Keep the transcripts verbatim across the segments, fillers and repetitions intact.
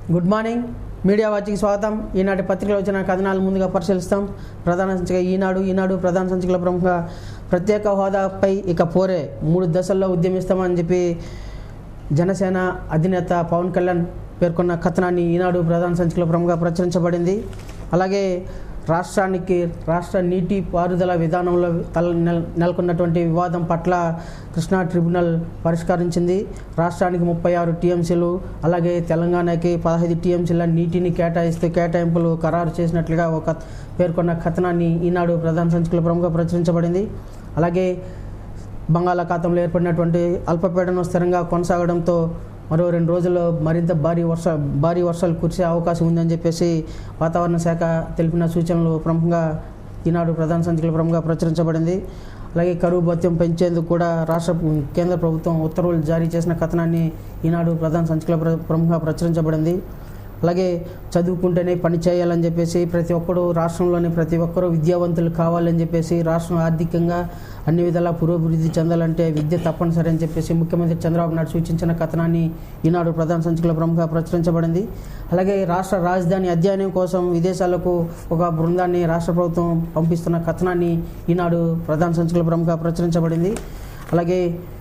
Good morning media watching స్వాగతం. ఈనాటి పత్రికలో వచ్చిన కథనాలు ముందుగా పరిశీలిస్తాం. ప్రధాన సంచిక ఈనాడు ఈనాడు ప్రధాన సంచికల ప్రముఖ ప్రత్యేక హోదాపై ఇక పోరే మూడు దశల్లో ఉద్యమిస్తామని చెప్పి జనసేన అధినేత పవన్ కళ్యాణ్ పేర్కొన్న కథనాన్ని ఈనాడు ప్రధాన సంచికల ప్రముఖ ప్రచురించబడింది. అలాగే రాష్ట్రానికి రాష్ట్ర నీటి పారుదల విధానంలో తల నెలకొన్నటువంటి వివాదం పట్ల కృష్ణా ట్రిబ్యునల్ పరిష్కరించింది. రాష్ట్రానికి ముప్పై ఆరు టీఎంసీలు అలాగే తెలంగాణకి పదహైదు టీఎంసీల నీటిని కేటాయిస్తూ కేటాయింపులు ఖరారు చేసినట్లుగా ఒక పేర్కొన్న కథనాన్ని ఈనాడు ప్రధాన సంచికల ప్రముఖ ప్రచురించబడింది. అలాగే బంగాళాఖాతంలో ఏర్పడినటువంటి అల్పపీడనం స్థిరంగా కొనసాగడంతో మరో రెండు రోజుల్లో మరింత భారీ వర్ష భారీ వర్షాలు కురిసే అవకాశం ఉందని చెప్పేసి వాతావరణ శాఖ తెలిపిన సూచనలు ప్రముఖంగా ఈనాడు ప్రధాన సంచికల ప్రముఖంగా ప్రచురించబడింది. అలాగే కరువు భత్యం పెంచేందుకు కూడా రాష్ట్ర కేంద్ర ప్రభుత్వం ఉత్తర్వులు జారీ చేసిన కథనాన్ని ఈనాడు ప్రధాన సంచికల ప్రముఖంగా ప్రచురించబడింది. అలాగే చదువుకుంటేనే పని చేయాలని చెప్పేసి ప్రతి ఒక్కరు రాష్ట్రంలోని ప్రతి ఒక్కరూ విద్యావంతులు కావాలని చెప్పేసి రాష్ట్రం ఆర్థికంగా అన్ని విధాలా పురోభివృద్ధి చెందాలంటే విద్య తప్పనిసరి అని చెప్పేసి ముఖ్యమంత్రి చంద్రబాబు నాయుడు సూచించిన కథనాన్ని ఈనాడు ప్రధాన సంచికల ప్రముఖంగా ప్రచురించబడింది. అలాగే రాష్ట్ర రాజధాని అధ్యయనం కోసం విదేశాలకు ఒక బృందాన్ని రాష్ట్ర ప్రభుత్వం పంపిస్తున్న కథనాన్ని ఈనాడు ప్రధాన సంచికల ప్రముఖంగా ప్రచురించబడింది. అలాగే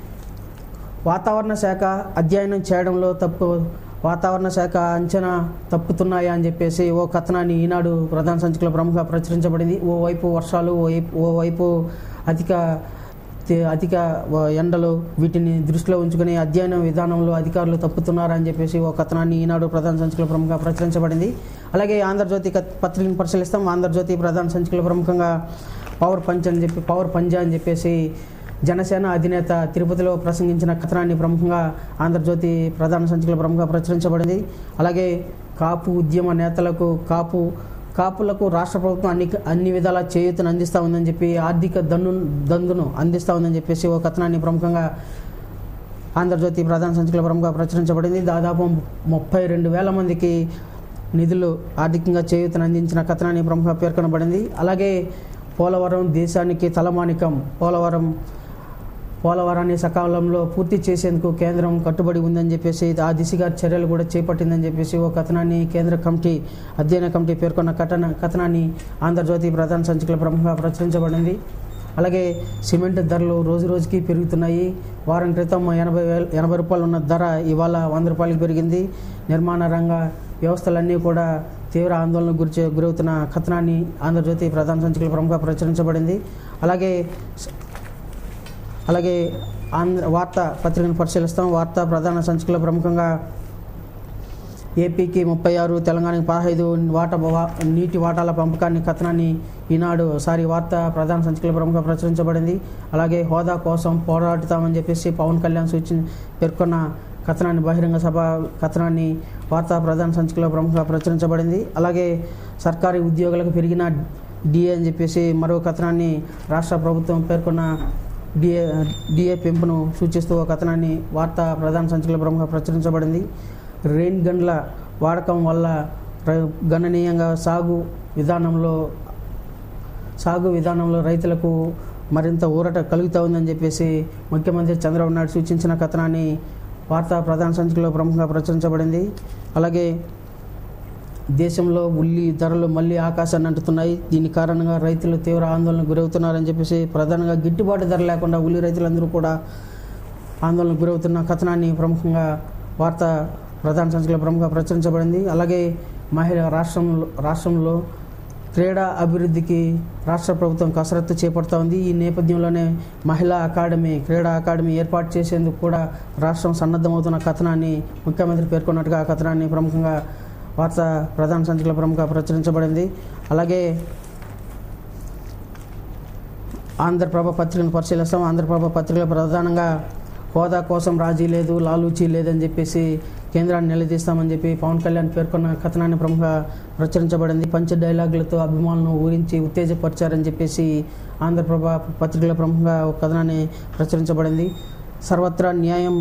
వాతావరణ శాఖ అధ్యయనం చేయడంలో తప్పు వాతావరణ శాఖ అంచనా తప్పుతున్నాయా అని చెప్పేసి ఓ కథనాన్ని ఈనాడు ప్రధాన సంచికల ప్రముఖ ప్రచురించబడింది. ఓవైపు వర్షాలు ఓవైపు అధిక అధిక ఎండలు వీటిని దృష్టిలో ఉంచుకుని అధ్యయన విధానంలో అధికారులు తప్పుతున్నారని చెప్పేసి ఓ కథనాన్ని ఈనాడు ప్రధాన సంచికల ప్రముఖ ప్రచురించబడింది. అలాగే ఆంధ్రజ్యోతి పత్రికను పరిశీలిస్తాం. ఆంధ్రజ్యోతి ప్రధాన సంచికల ప్రముఖంగా పవర్ పంచ్ అని చెప్పి పవర్ పంజా అని చెప్పేసి జనసేన అధినేత తిరుపతిలో ప్రసంగించిన కథనాన్ని ప్రముఖంగా ఆంధ్రజ్యోతి ప్రధాన సంచికల ప్రముఖ ప్రచురించబడింది. అలాగే కాపు ఉద్యమ నేతలకు కాపు కాపులకు రాష్ట్ర ప్రభుత్వం అన్ని అన్ని విధాలా చేయూతను అందిస్తూ ఉందని చెప్పి ఆర్థిక దన్ను దందును అందిస్తూ ఉందని చెప్పేసి ఓ కథనాన్ని ప్రముఖంగా ఆంధ్రజ్యోతి ప్రధాన సంచికల ప్రముఖ ప్రచురించబడింది. దాదాపు ముప్పై రెండు వేల మందికి నిధులు ఆర్థికంగా చేయూతను అందించిన కథనాన్ని ప్రముఖ పేర్కొనబడింది. అలాగే పోలవరం దేశానికి తలమానికం పోలవరం పోలవరాన్ని సకాలంలో పూర్తి చేసేందుకు కేంద్రం కట్టుబడి ఉందని చెప్పేసి ఆ దిశగా చర్యలు కూడా చేపట్టిందని చెప్పేసి ఓ కథనాన్ని కేంద్ర కమిటీ అధ్యయన కమిటీ పేర్కొన్న కథన కథనాన్ని ఆంధ్రజ్యోతి ప్రధాన సంచికల ప్రముఖంగా ప్రచురించబడింది. అలాగే సిమెంట్ ధరలు రోజు రోజుకి పెరుగుతున్నాయి. వారం క్రితం ఎనభై వేల ఎనభై రూపాయలు ఉన్న ధర ఇవాళ వంద రూపాయలకు పెరిగింది. నిర్మాణ రంగ వ్యవస్థలన్నీ కూడా తీవ్ర ఆందోళనకు గురి గురవుతున్న కథనాన్ని ఆంధ్రజ్యోతి ప్రధాన సంచికల ప్రముఖ ప్రచురించబడింది. అలాగే అలాగే ఆంధ్ర వార్తా పత్రికను పరిశీలిస్తాం. వార్తా ప్రధాన సంచికల ప్రముఖంగా ఏపీకి ముప్పై ఆరు తెలంగాణకి పదహైదు వాటా నీటి వాటాల పంపకాన్ని కథనాన్ని ఈనాడు సారి వార్తా ప్రధాన సంచికల ప్రముఖ ప్రచురించబడింది. అలాగే హోదా కోసం పోరాడుతామని చెప్పేసి పవన్ కళ్యాణ్ సూచన పేర్కొన్న కథనాన్ని బహిరంగ సభ కథనాన్ని వార్తా ప్రధాన సంచికల ప్రముఖ ప్రచురించబడింది. అలాగే సర్కారీ ఉద్యోగులకు పెరిగిన డిఏ అని చెప్పేసి మరో కథనాన్ని రాష్ట్ర ప్రభుత్వం పేర్కొన్న డిఏ డిఏ పెంపును సూచిస్తూ ఒక కథనాన్ని వార్తా ప్రధాన సంచికల ప్రముఖ ప్రచురించబడింది. రెయిన్ గన్ల వాడకం వల్ల గణనీయంగా సాగు విధానంలో సాగు విధానంలో రైతులకు మరింత ఊరట కలుగుతూ ఉందని చెప్పేసి ముఖ్యమంత్రి చంద్రబాబు నాయుడు సూచించిన కథనాన్ని వార్తా ప్రధాన సంచికలో ప్రముఖంగా ప్రచురించబడింది. అలాగే దేశంలో ఉల్లి ధరలు మళ్ళీ ఆకాశాన్ని అంటుతున్నాయి. దీని కారణంగా రైతులు తీవ్ర ఆందోళనకు గురవుతున్నారని చెప్పేసి ప్రధానంగా గిట్టుబాటు ధర లేకుండా ఉల్లి రైతులందరూ కూడా ఆందోళనకు గురవుతున్న కథనాన్ని ప్రముఖంగా వార్తా ప్రధాన సంచికలో ప్రముఖంగా ప్రచురించబడింది. అలాగే మహిళ రాష్ట్రంలో రాష్ట్రంలో క్రీడా అభివృద్ధికి రాష్ట్ర ప్రభుత్వం కసరత్తు చేపడుతూ ఉంది. ఈ నేపథ్యంలోనే మహిళా అకాడమీ క్రీడా అకాడమీ ఏర్పాటు చేసేందుకు కూడా రాష్ట్రం సన్నద్ధమవుతున్న కథనాన్ని ముఖ్యమంత్రి పేర్కొన్నట్టుగా ఆ కథనాన్ని ప్రముఖంగా వార్తా ప్రధాన సంచికల ప్రముఖ ప్రచురించబడింది. అలాగే ఆంధ్రప్రభ పత్రికను పరిశీలిస్తాం. ఆంధ్రప్రభ పత్రికలో ప్రధానంగా హోదా కోసం రాజీ లేదు లాలూచీ లేదని చెప్పేసి కేంద్రాన్ని నిలదీస్తామని చెప్పి పవన్ కళ్యాణ్ పేర్కొన్న కథనాన్ని ప్రముఖ ప్రచురించబడింది. పంచ డైలాగులతో అభిమానులను ఊరించి ఉత్తేజపరిచారని చెప్పేసి ఆంధ్రప్రభ పత్రికల ప్రముఖంగా ఒక కథనాన్ని ప్రచురించబడింది. సర్వత్రా న్యాయం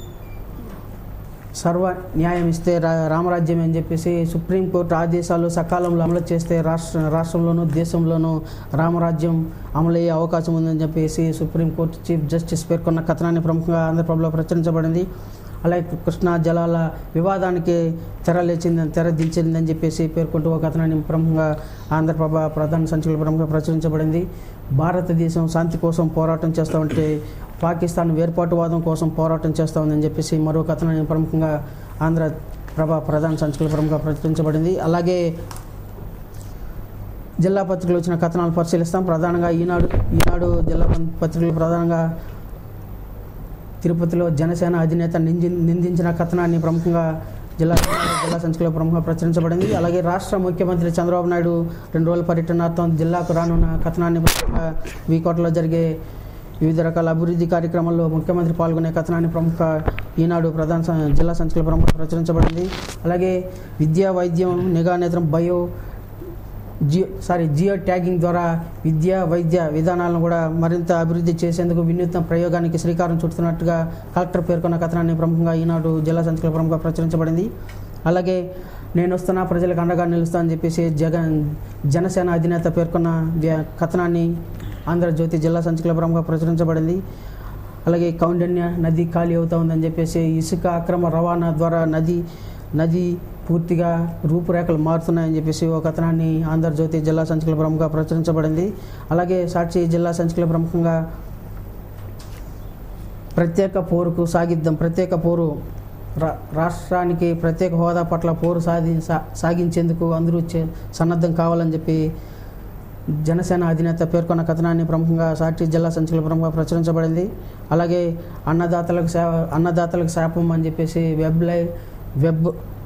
సర్వ న్యాయం ఇస్తే రా రామరాజ్యం అని చెప్పేసి సుప్రీంకోర్టు ఆదేశాలు సకాలంలో అమలు చేస్తే రాష్ట్ర రాష్ట్రంలోనూ దేశంలోనూ రామరాజ్యం అమలయ్యే అవకాశం ఉందని చెప్పేసి సుప్రీంకోర్టు చీఫ్ జస్టిస్ పేర్కొన్న కథనాన్ని ప్రముఖంగా ఆంధ్రప్రభలో ప్రచురించబడింది. అలాగే కృష్ణా జలాల వివాదానికి తెరలేచిందని తెరదించిందని చెప్పేసి పేర్కొంటూ ఒక కథనాన్ని ప్రముఖంగా ఆంధ్రప్రభ ప్రధాన సంచికలో ప్రముఖంగా ప్రచురించబడింది. భారతదేశం శాంతి కోసం పోరాటం చేస్తూ ఉంటే పాకిస్తాన్ వేర్పాటువాదం కోసం పోరాటం చేస్తూ ఉందని చెప్పేసి మరో కథనాన్ని ప్రముఖంగా ఆంధ్రప్రభ ప్రధాన సంచికలో ప్రముఖంగా ప్రచురించబడింది. అలాగే జిల్లా పత్రికలు వచ్చిన కథనాలు పరిశీలిస్తాం. ప్రధానంగా ఈనాడు ఈనాడు జిల్లా పత్రికలు ప్రధానంగా తిరుపతిలో జనసేన అధినేత నింది నిందించిన కథనాన్ని ప్రముఖంగా జిల్లా జిల్లా సంచికలో ప్రముఖంగా ప్రచురించబడింది. అలాగే రాష్ట్ర ముఖ్యమంత్రి చంద్రబాబు నాయుడు రెండు రోజుల పర్యటనార్థం జిల్లాకు రానున్న కథనాన్ని వీకోటలో జరిగే వివిధ రకాల అభివృద్ధి కార్యక్రమాల్లో ముఖ్యమంత్రి పాల్గొనే కథనాన్ని ప్రముఖ ఈనాడు ప్రధాన జిల్లా సంచికలో ప్రముఖ ప్రచురించబడింది. అలాగే విద్యా వైద్యం నిఘా నేత్రం bio geo sorry geo tagging ద్వారా విద్యా వైద్య విధానాలను కూడా మరింత అభివృద్ధి చేసేందుకు వినూత్న ప్రయోగానికి శ్రీకారం చుడుతున్నట్టుగా కలెక్టర్ పేర్కొన్న కథనాన్ని ప్రముఖంగా ఈనాడు జిల్లా సంచికలో ప్రముఖంగా ప్రచురించబడింది. అలాగే నేను వస్తున్నా ప్రజలకు అండగా నిలుస్తా అని చెప్పేసి జగన్ జనసేన అధినేత పేర్కొన్న కథనాన్ని ఆంధ్రజ్యోతి జిల్లా సంచికలో ప్రముఖంగా ప్రచురించబడింది. అలాగే కౌండిన్య నది ఖాళీ అవుతా ఉందని చెప్పేసి ఇసుక అక్రమ రవాణా ద్వారా నది నది పూర్తిగా రూపురేఖలు మారుతున్నాయని చెప్పేసి ఒక కథనాన్ని ఆంధ్రజ్యోతి జిల్లా సంచికలో ప్రముఖంగా ప్రచురించబడింది. అలాగే సాక్షి జిల్లా సంచికలో ప్రముఖంగా ప్రత్యేక పోరుకు సాగిద్దాం ప్రత్యేక పోరు రా రాష్ట్రానికి ప్రత్యేక హోదా పట్ల పోరు సాధి సాగించేందుకు అందరూ సన్నద్ధం కావాలని చెప్పి జనసేన అధినేత పేర్కొన్న కథనాన్ని ప్రముఖంగా సాక్షి జిల్లా సంచికలో ప్రముఖంగా ప్రచురించబడింది. అలాగే అన్నదాతలకు సేవ అన్నదాతలకు శాపం అని చెప్పేసి వెబ్ లై వెబ్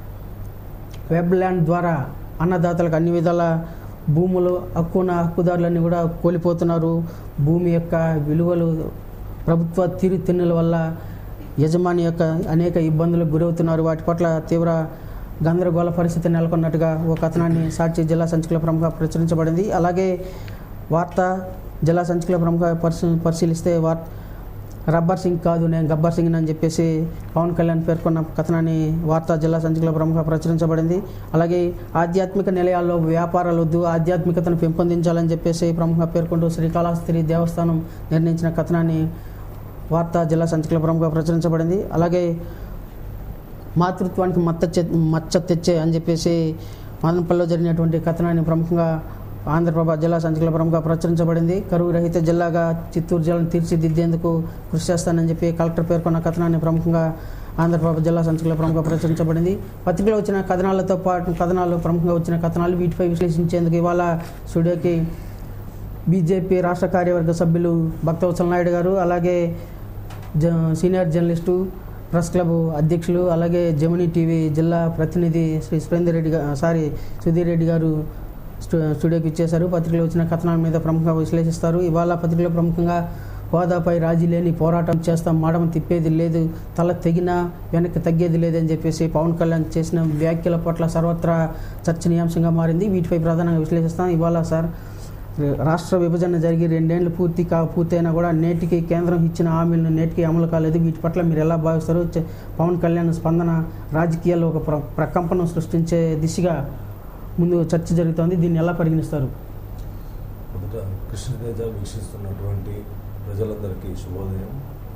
వెబ్ ల్యాండ్ ద్వారా అన్నదాతలకు అన్ని విధాల భూములు హక్కున హక్కుదారులన్నీ కూడా కోల్పోతున్నారు. భూమి యొక్క విలువలు ప్రభుత్వ తీరుతెన్నుల వల్ల యజమాని యొక్క అనేక ఇబ్బందులకు గురవుతున్నారు. వాటి పట్ల తీవ్ర గందరగోళ పరిస్థితి నెలకొన్నట్టుగా ఒక కథనాన్ని సాక్షి జిల్లా సంచికలో ప్రముఖంగా ప్రచురించబడింది. అలాగే వార్తా జిల్లా సంచికలో ప్రముఖంగా పరిశీ పరిశీలిస్తే వార్ రబ్బర్ సింగ్ కాదు నేను గబ్బర్ సింగ్ అని చెప్పేసి పవన్ కళ్యాణ్ పేర్కొన్న కథనాన్ని వార్తా జిల్లా సంచికలో ప్రముఖంగా ప్రచురించబడింది. అలాగే ఆధ్యాత్మిక నిలయాల్లో వ్యాపారాలు వద్దు ఆధ్యాత్మికతను పెంపొందించాలని చెప్పేసి ప్రముఖంగా పేర్కొంటూ శ్రీకాళహస్తి దేవస్థానం నిర్ణయించిన కథనాన్ని వార్తా జిల్లా సంచికలో ప్రముఖంగా ప్రచురించబడింది. అలాగే మాతృత్వానికి మచ్చ మచ్చ తెచ్చే అని చెప్పేసి మదనపల్లిలో జరిగినటువంటి కథనాన్ని ప్రముఖంగా ఆంధ్రప్రభ జిల్లా సంచికలో ప్రముఖంగా ప్రచురించబడింది. కరువు రహిత జిల్లాగా చిత్తూరు జిల్లాను తీర్చిదిద్దేందుకు కృషి చేస్తానని చెప్పి కలెక్టర్ పేర్కొన్న కథనాన్ని ప్రముఖంగా ఆంధ్రప్రభ జిల్లా సంచికలో ప్రముఖంగా ప్రచురించబడింది. పత్రికలో వచ్చిన కథనాలతో పాటు కథనాలు ప్రముఖంగా వచ్చిన కథనాలు వీటిపై విశ్లేషించేందుకు ఇవాళ స్టూడియోకి బీజేపీ రాష్ట్ర కార్యవర్గ సభ్యులు భక్తవత్సల నాయుడు గారు, అలాగే సీనియర్ జర్నలిస్టు ప్రెస్ క్లబ్ అధ్యక్షులు, అలాగే జెమినీ టీవీ జిల్లా ప్రతినిధి శ్రీ సురేందర్ రెడ్డి గారు సారీ సుధీర్ రెడ్డి గారు స్టూడియోకి ఇచ్చేశారు. పత్రికలో వచ్చిన కథనాల మీద ప్రముఖంగా విశ్లేషిస్తారు. ఇవాళ పత్రికలో ప్రముఖంగా హోదాపై రాజీ లేని పోరాటం చేస్తాం, మాడమ తిప్పేది లేదు, తల తెగినా వెనక్కి తగ్గేది లేదని చెప్పేసి పవన్ కళ్యాణ్ చేసిన వ్యాఖ్యల పట్ల సర్వత్రా చర్చనీయాంశంగా మారింది. వీటిపై ప్రధానంగా విశ్లేషిస్తాం. ఇవాళ సార్ రాష్ట్ర విభజన జరిగి రెండేళ్లు పూర్తి కా పూర్తయినా కూడా నేటికి కేంద్రం ఇచ్చిన హామీలను నేటికి అమలు కాలేదు. వీటి పట్ల మీరు ఎలా భావిస్తారు? పవన్ కళ్యాణ్ స్పందన రాజకీయాల్లో ఒక ప్ర ప్రకంపనం సృష్టించే దిశగా ముందు చర్చ జరుగుతోంది. దీన్ని ఎలా పరిగణిస్తారు? మొదట కృష్ణతేజ వీక్షిస్తున్నటువంటి ప్రజలందరికీ శుభోదయం.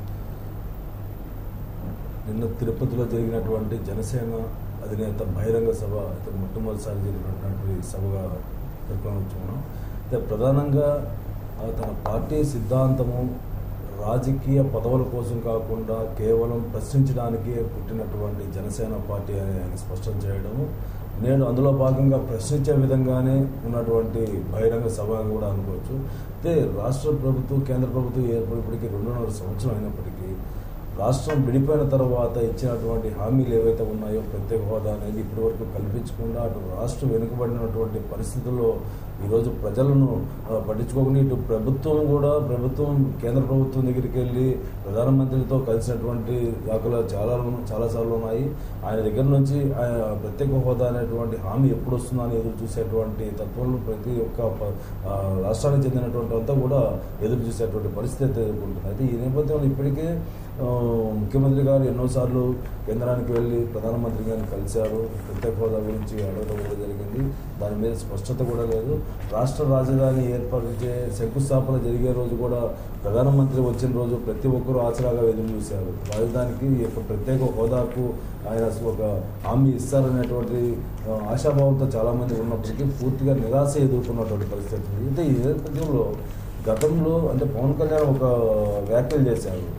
నిన్న తిరుపతిలో జరిగినటువంటి జనసేన అధినేత బహిరంగ సభ ఇతను మొట్టమొదటిసారి జరిగినటువంటి సభగా పేర్కొనవచ్చున్నాం. అయితే ప్రధానంగా తన పార్టీ సిద్ధాంతము రాజకీయ పదవుల కోసం కాకుండా కేవలం ప్రశ్నించడానికే పుట్టినటువంటి జనసేన పార్టీ అని ఆయన స్పష్టం చేయడము, నేను అందులో భాగంగా ప్రశ్నించే విధంగానే ఉన్నటువంటి బహిరంగ సభ అని కూడా అనుకోవచ్చు. అయితే రాష్ట్ర ప్రభుత్వం కేంద్ర ప్రభుత్వం ఏర్పడినప్పటికీ రెండున్నర సంవత్సరం అయినప్పటికీ రాష్ట్రం విడిపోయిన తర్వాత ఇచ్చినటువంటి హామీలు ఏవైతే ఉన్నాయో ప్రత్యేక హోదా అనేది ఇప్పటివరకు కల్పించకుండా అటు రాష్ట్రం వెనుకబడినటువంటి పరిస్థితుల్లో ఈరోజు ప్రజలను పట్టించుకోకుండా ఇటు ప్రభుత్వం కూడా ప్రభుత్వం కేంద్ర ప్రభుత్వం దగ్గరికి వెళ్ళి ప్రధానమంత్రితో కలిసినటువంటి దాఖలు చాలా చాలాసార్లు ఉన్నాయి. ఆయన దగ్గర నుంచి ఆయన ప్రత్యేక హోదా అనేటువంటి హామీ ఎప్పుడు వస్తుందని ఎదురు చూసేటువంటి తత్వంలో ప్రతి ఒక్క రాష్ట్రానికి చెందినటువంటి అంతా కూడా ఎదురు చూసేటువంటి పరిస్థితి ఎదుర్కొంటుంది. అయితే ఈ నేపథ్యంలో ఇప్పటికే ముఖ్యమంత్రి గారు ఎన్నోసార్లు కేంద్రానికి వెళ్ళి ప్రధానమంత్రి గారిని కలిశారు. ప్రత్యేక హోదా గురించి అడగడం కూడా జరిగింది. దాని మీద స్పష్టత కూడా లేదు. రాష్ట్ర రాజధాని ఏర్పరిచే శంకుస్థాపన జరిగే రోజు కూడా ప్రధానమంత్రి వచ్చిన రోజు ప్రతి ఒక్కరూ ఆసరాగా ఎదురు చూశారు. రాజధానికి యొక్క ప్రత్యేక హోదాకు ఆయన ఒక హామీ ఇస్తారనేటువంటి ఆశాభావంతో చాలామంది ఉన్నప్పటికీ పూర్తిగా నిరాశ ఎదుర్కొన్నటువంటి పరిస్థితి. అయితే ఈ నేపథ్యంలో గతంలో అంటే పవన్ కళ్యాణ్ ఒక వ్యాఖ్యలు చేశారు.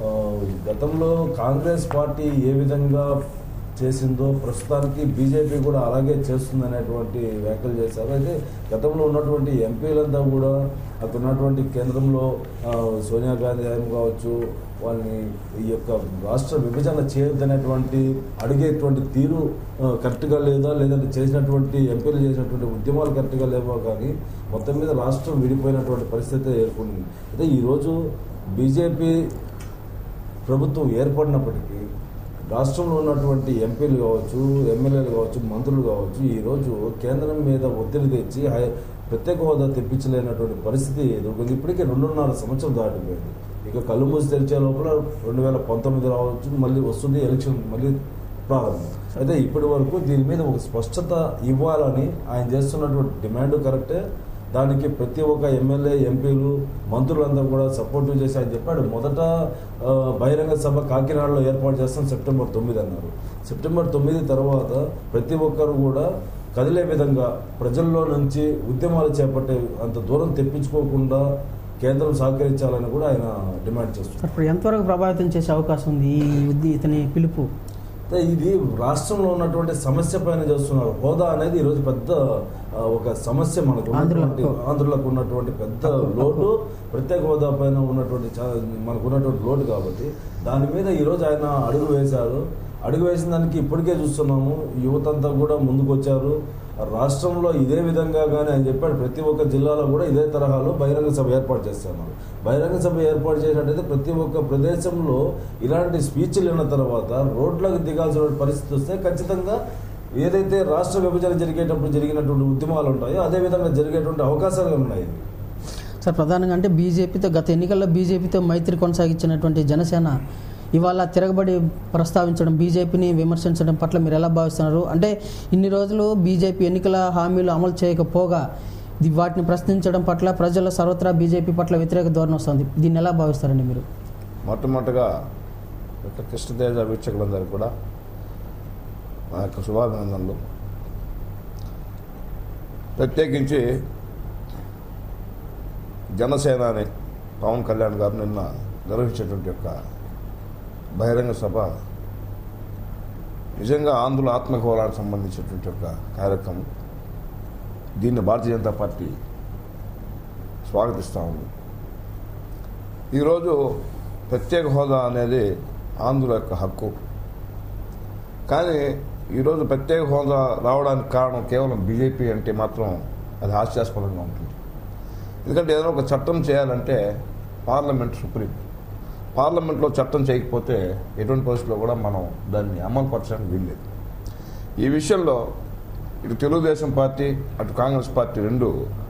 గతంలో కాంగ్రెస్ పార్టీ ఏ విధంగా చేసిందో ప్రస్తుతానికి బీజేపీ కూడా అలాగే చేస్తుంది అనేటువంటి వ్యాఖ్యలు చేశారు. అయితే గతంలో ఉన్నటువంటి ఎంపీలంతా కూడా అక్కడ ఉన్నటువంటి కేంద్రంలో సోనియా గాంధీ కావచ్చు, వాళ్ళని ఈ యొక్క రాష్ట్ర విభజన చేయొద్దనేటువంటి అడిగేటువంటి తీరు కరెక్ట్గా లేదా, లేదంటే చేసినటువంటి ఎంపీలు చేసినటువంటి ఉద్యమాలు కరెక్ట్గా లేవో కానీ మొత్తం మీద రాష్ట్రం విడిపోయినటువంటి పరిస్థితి ఏర్పడింది. అయితే ఈరోజు బీజేపీ ప్రభుత్వం ఏర్పడినప్పటికీ రాష్ట్రంలో ఉన్నటువంటి ఎంపీలు కావచ్చు, ఎమ్మెల్యేలు కావచ్చు, మంత్రులు కావచ్చు ఈరోజు కేంద్రం మీద ఒత్తిడి తెచ్చి ప్రత్యేక హోదా తెప్పించలేనటువంటి పరిస్థితి ఎదుర్కొంది. ఇప్పటికే రెండున్నర సంవత్సరం దాటిపోయింది. ఇక కళ్ళు మూసి తెరిచే లోపల రెండు వేల పంతొమ్మిది రావచ్చు, మళ్ళీ వస్తుంది ఎలక్షన్ మళ్ళీ ప్రారంభం. అయితే ఇప్పటి వరకు దీని మీద ఒక స్పష్టత ఇవ్వాలని ఆయన చేస్తున్నటువంటి డిమాండ్ కరెక్టే. దానికి ప్రతి ఒక్క ఎమ్మెల్యే, ఎంపీలు, మంత్రులందరూ కూడా సపోర్టివ్ చేసి ఆయన చెప్పాడు. మొదట బహిరంగ సభ కాకినాడలో ఏర్పాటు చేస్తాం సెప్టెంబర్ తొమ్మిది అన్నారు. సెప్టెంబర్ తొమ్మిది తర్వాత ప్రతి ఒక్కరు కూడా కదిలే విధంగా ప్రజల్లో నుంచి ఉద్యమాలు చేపట్టే అంత దూరం తెప్పించుకోకుండా కేంద్రం సహకరించాలని కూడా ఆయన డిమాండ్ చేస్తున్నారు. ఇప్పుడు ఎంతవరకు ప్రభావితం చేసే అవకాశం ఉంది ఈ ఇతని పిలుపు? ఇది రాష్ట్రంలో ఉన్నటువంటి సమస్య పైన చేస్తున్నారు. హోదా అనేది ఈరోజు పెద్ద ఒక సమస్య మనకు ఉన్నటువంటి ఆంధ్రులకు ఉన్నటువంటి పెద్ద లోటు, ప్రత్యేక హోదా పైన ఉన్నటువంటి మనకు ఉన్నటువంటి లోటు. కాబట్టి దాని మీద ఈరోజు ఆయన అడుగు వేశారు. అడుగు వేసిన దానికి ఇప్పటికే చూస్తున్నాము, యువతంతా కూడా ముందుకు వచ్చారు. రాష్ట్రంలో ఇదే విధంగా కానీ ఆయన చెప్పాడు ప్రతి ఒక్క జిల్లాలో కూడా ఇదే తరహాలో బహిరంగ సభ ఏర్పాటు చేస్తున్నారు. బహిరంగ సభ ఏర్పాటు చేసినట్టయితే ప్రతి ఒక్క ప్రదేశంలో ఇలాంటి స్పీచ్లు విన్న తర్వాత రోడ్లకు దిగాల్సిన పరిస్థితి వస్తే ఖచ్చితంగా ఏదైతే రాష్ట్ర విభజన జరిగేటప్పుడు జరిగినటువంటి ఉద్యమాలు ఉంటాయో అదేవిధంగా జరిగేటువంటి అవకాశాలు ఉన్నాయి. సార్, ప్రధానంగా అంటే బీజేపీతో గత ఎన్నికల్లో బీజేపీతో మైత్రి కొనసాగించినటువంటి జనసేన ఇవాళ తిరగబడి ప్రస్తావించడం, బీజేపీని విమర్శించడం పట్ల మీరు ఎలా భావిస్తున్నారు? అంటే ఇన్ని రోజులు బీజేపీ ఎన్నికల హామీలు అమలు చేయకపోగా వాటిని ప్రశ్నించడం పట్ల ప్రజల సర్వత్రా బీజేపీ పట్ల వ్యతిరేక ధోరణి వస్తుంది. దీన్ని ఎలా భావిస్తారండి మీరు? మొట్టమొదటిగా కృష్ణతేజ వీక్షకులందరూ కూడా మా యొక్క శుభాభినందనలు. ప్రత్యేకించి జనసేనాని పవన్ కళ్యాణ్ గారు నిన్న నిర్వహించేటువంటి యొక్క బహిరంగ సభ నిజంగా ఆంధ్రుల ఆత్మగౌరవానికి సంబంధించినటువంటి ఒక కార్యక్రమం. దీన్ని భారతీయ జనతా పార్టీ స్వాగతిస్తూ ఉంది. ఈరోజు ప్రత్యేక హోదా అనేది ఆంధ్రుల యొక్క హక్కు. కానీ ఈరోజు ప్రత్యేక హోదా రావడానికి కారణం కేవలం బీజేపీ అంటే మాత్రం అది హాస్యాస్పదంగా ఉంటుంది. ఎందుకంటే ఏదైనా ఒక చట్టం చేయాలంటే పార్లమెంట్ సుప్రీం. పార్లమెంట్లో చట్టం చేయకపోతే ఎటువంటి పరిస్థితుల్లో కూడా మనం దాన్ని అమలుపరచడానికి వీల్లేదు. ఈ విషయంలో ఇటు తెలుగుదేశం పార్టీ, అటు కాంగ్రెస్ పార్టీ రెండు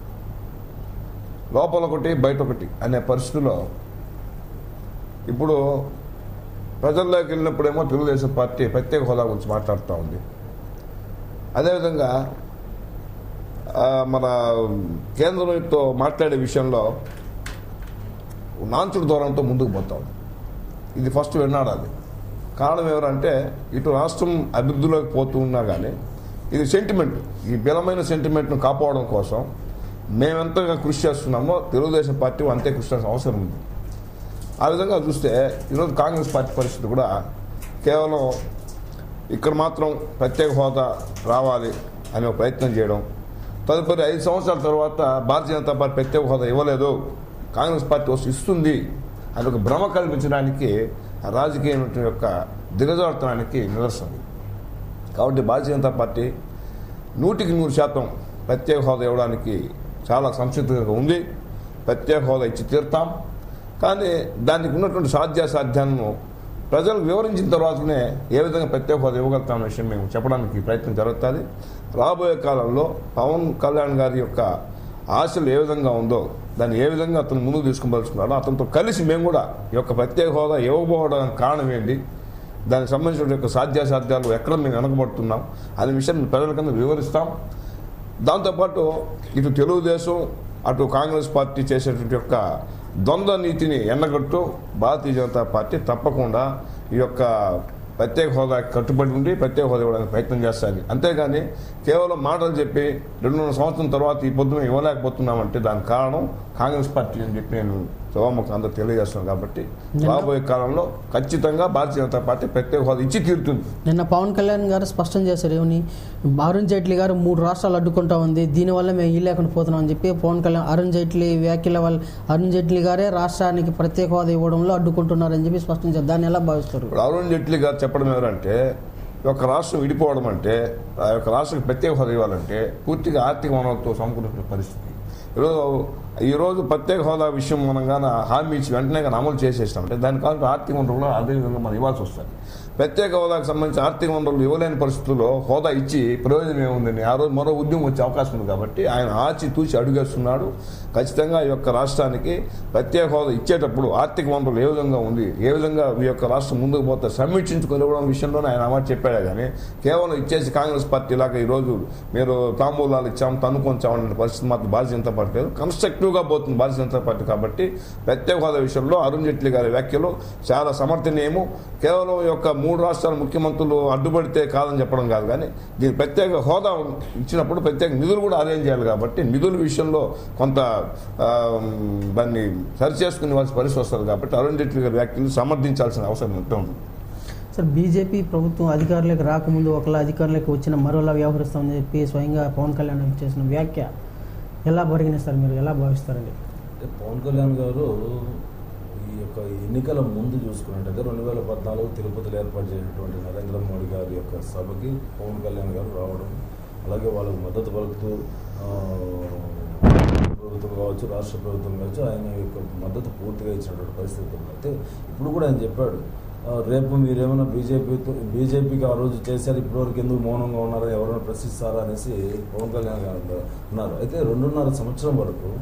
లోపల ఒకటి బయట ఒకటి అనే పరిస్థితుల్లో ఇప్పుడు ప్రజల్లోకి వెళ్ళినప్పుడేమో తెలుగుదేశం పార్టీ ప్రత్యేక హోదా గురించి మాట్లాడుతూ ఉంది. అదేవిధంగా మన కేంద్రంతో మాట్లాడే విషయంలో నాంచుడు దూరంతో ముందుకు పోతాం. ఇది ఫస్ట్ విన్నాడాలి. కారణం ఎవరంటే ఇటు రాష్ట్రం అభివృద్ధిలోకి పోతూ ఉన్నా కానీ ఇది సెంటిమెంట్, ఈ బలమైన సెంటిమెంట్ను కాపాడడం కోసం మేమెంతగా కృషి చేస్తున్నామో తెలుగుదేశం పార్టీ అంతే కృషి చేయాల్సిన అవసరం ఉంది. ఆ విధంగా చూస్తే ఈరోజు కాంగ్రెస్ పార్టీ పరిస్థితి కూడా కేవలం ఇక్కడ మాత్రం ప్రత్యేక హోదా రావాలి అనే ఒక ప్రయత్నం చేయడం, తదుపరి ఐదు సంవత్సరాల తర్వాత భారతీయ జనతా పార్టీ ప్రత్యేక హోదా ఇవ్వలేదు, కాంగ్రెస్ పార్టీ వస్తు ఇస్తుంది అని ఒక భ్రమ కల్పించడానికి రాజకీయ యొక్క దిగజారుతనానికి నిదర్శనం. కాబట్టి భారతీయ జనతా పార్టీ నూటికి నూరు శాతం ప్రత్యేక హోదా ఇవ్వడానికి చాలా సంసిద్ధంగా ఉంది. ప్రత్యేక హోదా ఇచ్చి తీరుతాం. కానీ దానికి ఉన్నటువంటి సాధ్యాసాధ్యాలను ప్రజలకు వివరించిన తర్వాతనే ఏ విధంగా ప్రత్యేక హోదా ఇవ్వగలుగుతామనే విషయం మేము చెప్పడానికి ప్రయత్నం జరుగుతుంది. రాబోయే కాలంలో పవన్ కళ్యాణ్ గారి యొక్క ఆశలు ఏ విధంగా ఉందో దాన్ని ఏ విధంగా అతను ముందుకు తీసుకుని అతనితో కలిసి మేము కూడా ఈ యొక్క ప్రత్యేక హోదా ఇవ్వకపోవడానికి కారణం ఏంటి, దానికి సంబంధించిన యొక్క సాధ్యాసాధ్యాలు ఎక్కడ మేము వెనకబడుతున్నాం అనే విషయాన్ని ప్రజలకన్నా వివరిస్తాం. దాంతోపాటు ఇటు తెలుగుదేశం అటు కాంగ్రెస్ పార్టీ చేసేటువంటి యొక్క ద్వంద్వ నీతిని ఎండగట్టు భారతీయ జనతా పార్టీ తప్పకుండా ఈ యొక్క ప్రత్యేక హోదా కట్టుబడి ఉండి ప్రత్యేక హోదా ఇవ్వడానికి ప్రయత్నం చేస్తాను. అంతేగాని కేవలం మాటలు చెప్పి రెండున్నర సంవత్సరం తర్వాత ఈ పొద్దున ఇవ్వలేకపోతున్నామంటే దానికి కారణం కాంగ్రెస్ పార్టీ అని చెప్పి నేను సభాముఖం అంతా తెలియజేస్తున్నాను. కాబట్టి రాబోయే కాలంలో ఖచ్చితంగా భారతీయ జనతా పార్టీ ప్రత్యేక హోదా ఇచ్చి తీరుతుంది. నిన్న పవన్ కళ్యాణ్ గారు స్పష్టం చేశారు ఏమని, అరుణ్ జైట్లీ గారు మూడు రాష్ట్రాలు అడ్డుకుంటా ఉంది, దీనివల్ల మేము ఈ లేకుండా పోతున్నాం అని చెప్పి పవన్ కళ్యాణ్ అరుణ్ జైట్లీ వ్యాఖ్యల వల్ల అరుణ్ జైట్లీ గారే రాష్ట్రానికి ప్రత్యేక హోదా ఇవ్వడంలో అడ్డుకుంటున్నారని చెప్పి స్పష్టం చేశారు. దాన్ని ఎలా భావిస్తారు? అరుణ్ జైట్లీ గారు చెప్పడం ఎవరంటే ఒక రాష్ట్రం విడిపోవడం అంటే ఆ యొక్క రాష్ట్రానికి ప్రత్యేక హోదా ఇవ్వాలంటే పూర్తిగా ఆర్థిక వనరులతో సమకూర్చిన పరిస్థితి. ఈరోజు ఈరోజు ప్రత్యేక హోదా విషయం మనం కానీ హామీ ఇచ్చి వెంటనే కానీ అమలు చేసేసినామంటే దానికి కావాల్సిన ఆర్థిక వనరులు అదేవిధంగా మనం ఇవ్వాల్సి వస్తుంది. ప్రత్యేక హోదాకు సంబంధించి ఆర్థిక వనరులు ఇవ్వలేని పరిస్థితుల్లో హోదా ఇచ్చి ప్రయోజనం ఏముందని ఆ రోజు మరో ఉద్యమం వచ్చే అవకాశం ఉంది. కాబట్టి ఆయన ఆచి తూచి అడుగేస్తున్నాడు. ఖచ్చితంగా ఈ యొక్క రాష్ట్రానికి ప్రత్యేక హోదా ఇచ్చేటప్పుడు ఆర్థిక వనరులు ఏ విధంగా ఉంది, ఏ విధంగా ఈ యొక్క రాష్ట్రం ముందుకు పోతే సమీక్షించుకొని ఇవ్వడం విషయంలోనే ఆయన అమాట చెప్పాడే కానీ కేవలం ఇచ్చేసి కాంగ్రెస్ పార్టీ లాగా ఈరోజు మీరు తాంబూలాలు ఇచ్చాము తన్నుకొంచామనే పరిస్థితి మాత్రం భారతీయ జనతా పార్టీ లేదు. కన్స్ట్రక్టివ్గా పోతుంది భారతీయ జనతా పార్టీ. కాబట్టి ప్రత్యేక హోదా విషయంలో అరుణ్ జైట్లీ గారి వ్యాఖ్యలు చాలా సమర్థనీయము. కేవలం ఈ యొక్క మూడు రాష్ట్రాల ముఖ్యమంత్రులు అడ్డుపడితే కాదని చెప్పడం కాదు, కానీ దీని ప్రత్యేక హోదా ఇచ్చినప్పుడు ప్రత్యేక నిధులు కూడా అరేంజ్ చేయాలి. కాబట్టి నిధుల విషయంలో కొంత దాన్ని సరి చేసుకునేవాల్సిన పరిస్థితి వస్తుంది. కాబట్టి అరుణ్ జైట్లీ గారి వ్యాఖ్యలు సమర్థించాల్సిన అవసరం ఎంతో ఉంది. సార్, బీజేపీ ప్రభుత్వం అధికారులకు రాకముందు ఒకలా అధికారులకు వచ్చిన మరోలా వ్యవహరిస్తామని చెప్పి స్వయంగా పవన్ కళ్యాణ్ చేసిన వ్యాఖ్య ఎలా పరిగణిస్తారు, మీరు ఎలా భావిస్తారండి? పవన్ కళ్యాణ్ గారు ఈ యొక్క ఎన్నికల ముందు చూసుకున్నట్టయితే రెండు వేల పద్నాలుగు తిరుపతిలో ఏర్పాటు చేసినటువంటి నరేంద్ర మోడీ గారి యొక్క సభకి పవన్ కళ్యాణ్ గారు రావడం, అలాగే వాళ్ళకు మద్దతు పలుకుతూ ప్రభుత్వం కావచ్చు రాష్ట్ర ప్రభుత్వం కావచ్చు ఆయన యొక్క మద్దతు పూర్తిగా ఇచ్చినటువంటి పరిస్థితి ఉంది. అయితే ఇప్పుడు కూడా ఆయన చెప్పాడు, రేపు మీరేమైనా బీజేపీతో బీజేపీకి ఆ రోజు చేశారు ఇప్పటివరకు ఎందుకు మౌనంగా ఉన్నారో ఎవరైనా ప్రశ్నిస్తారా అనేసి పవన్ కళ్యాణ్ గారు ఉన్నారు. అయితే రెండున్నర సంవత్సరం వరకు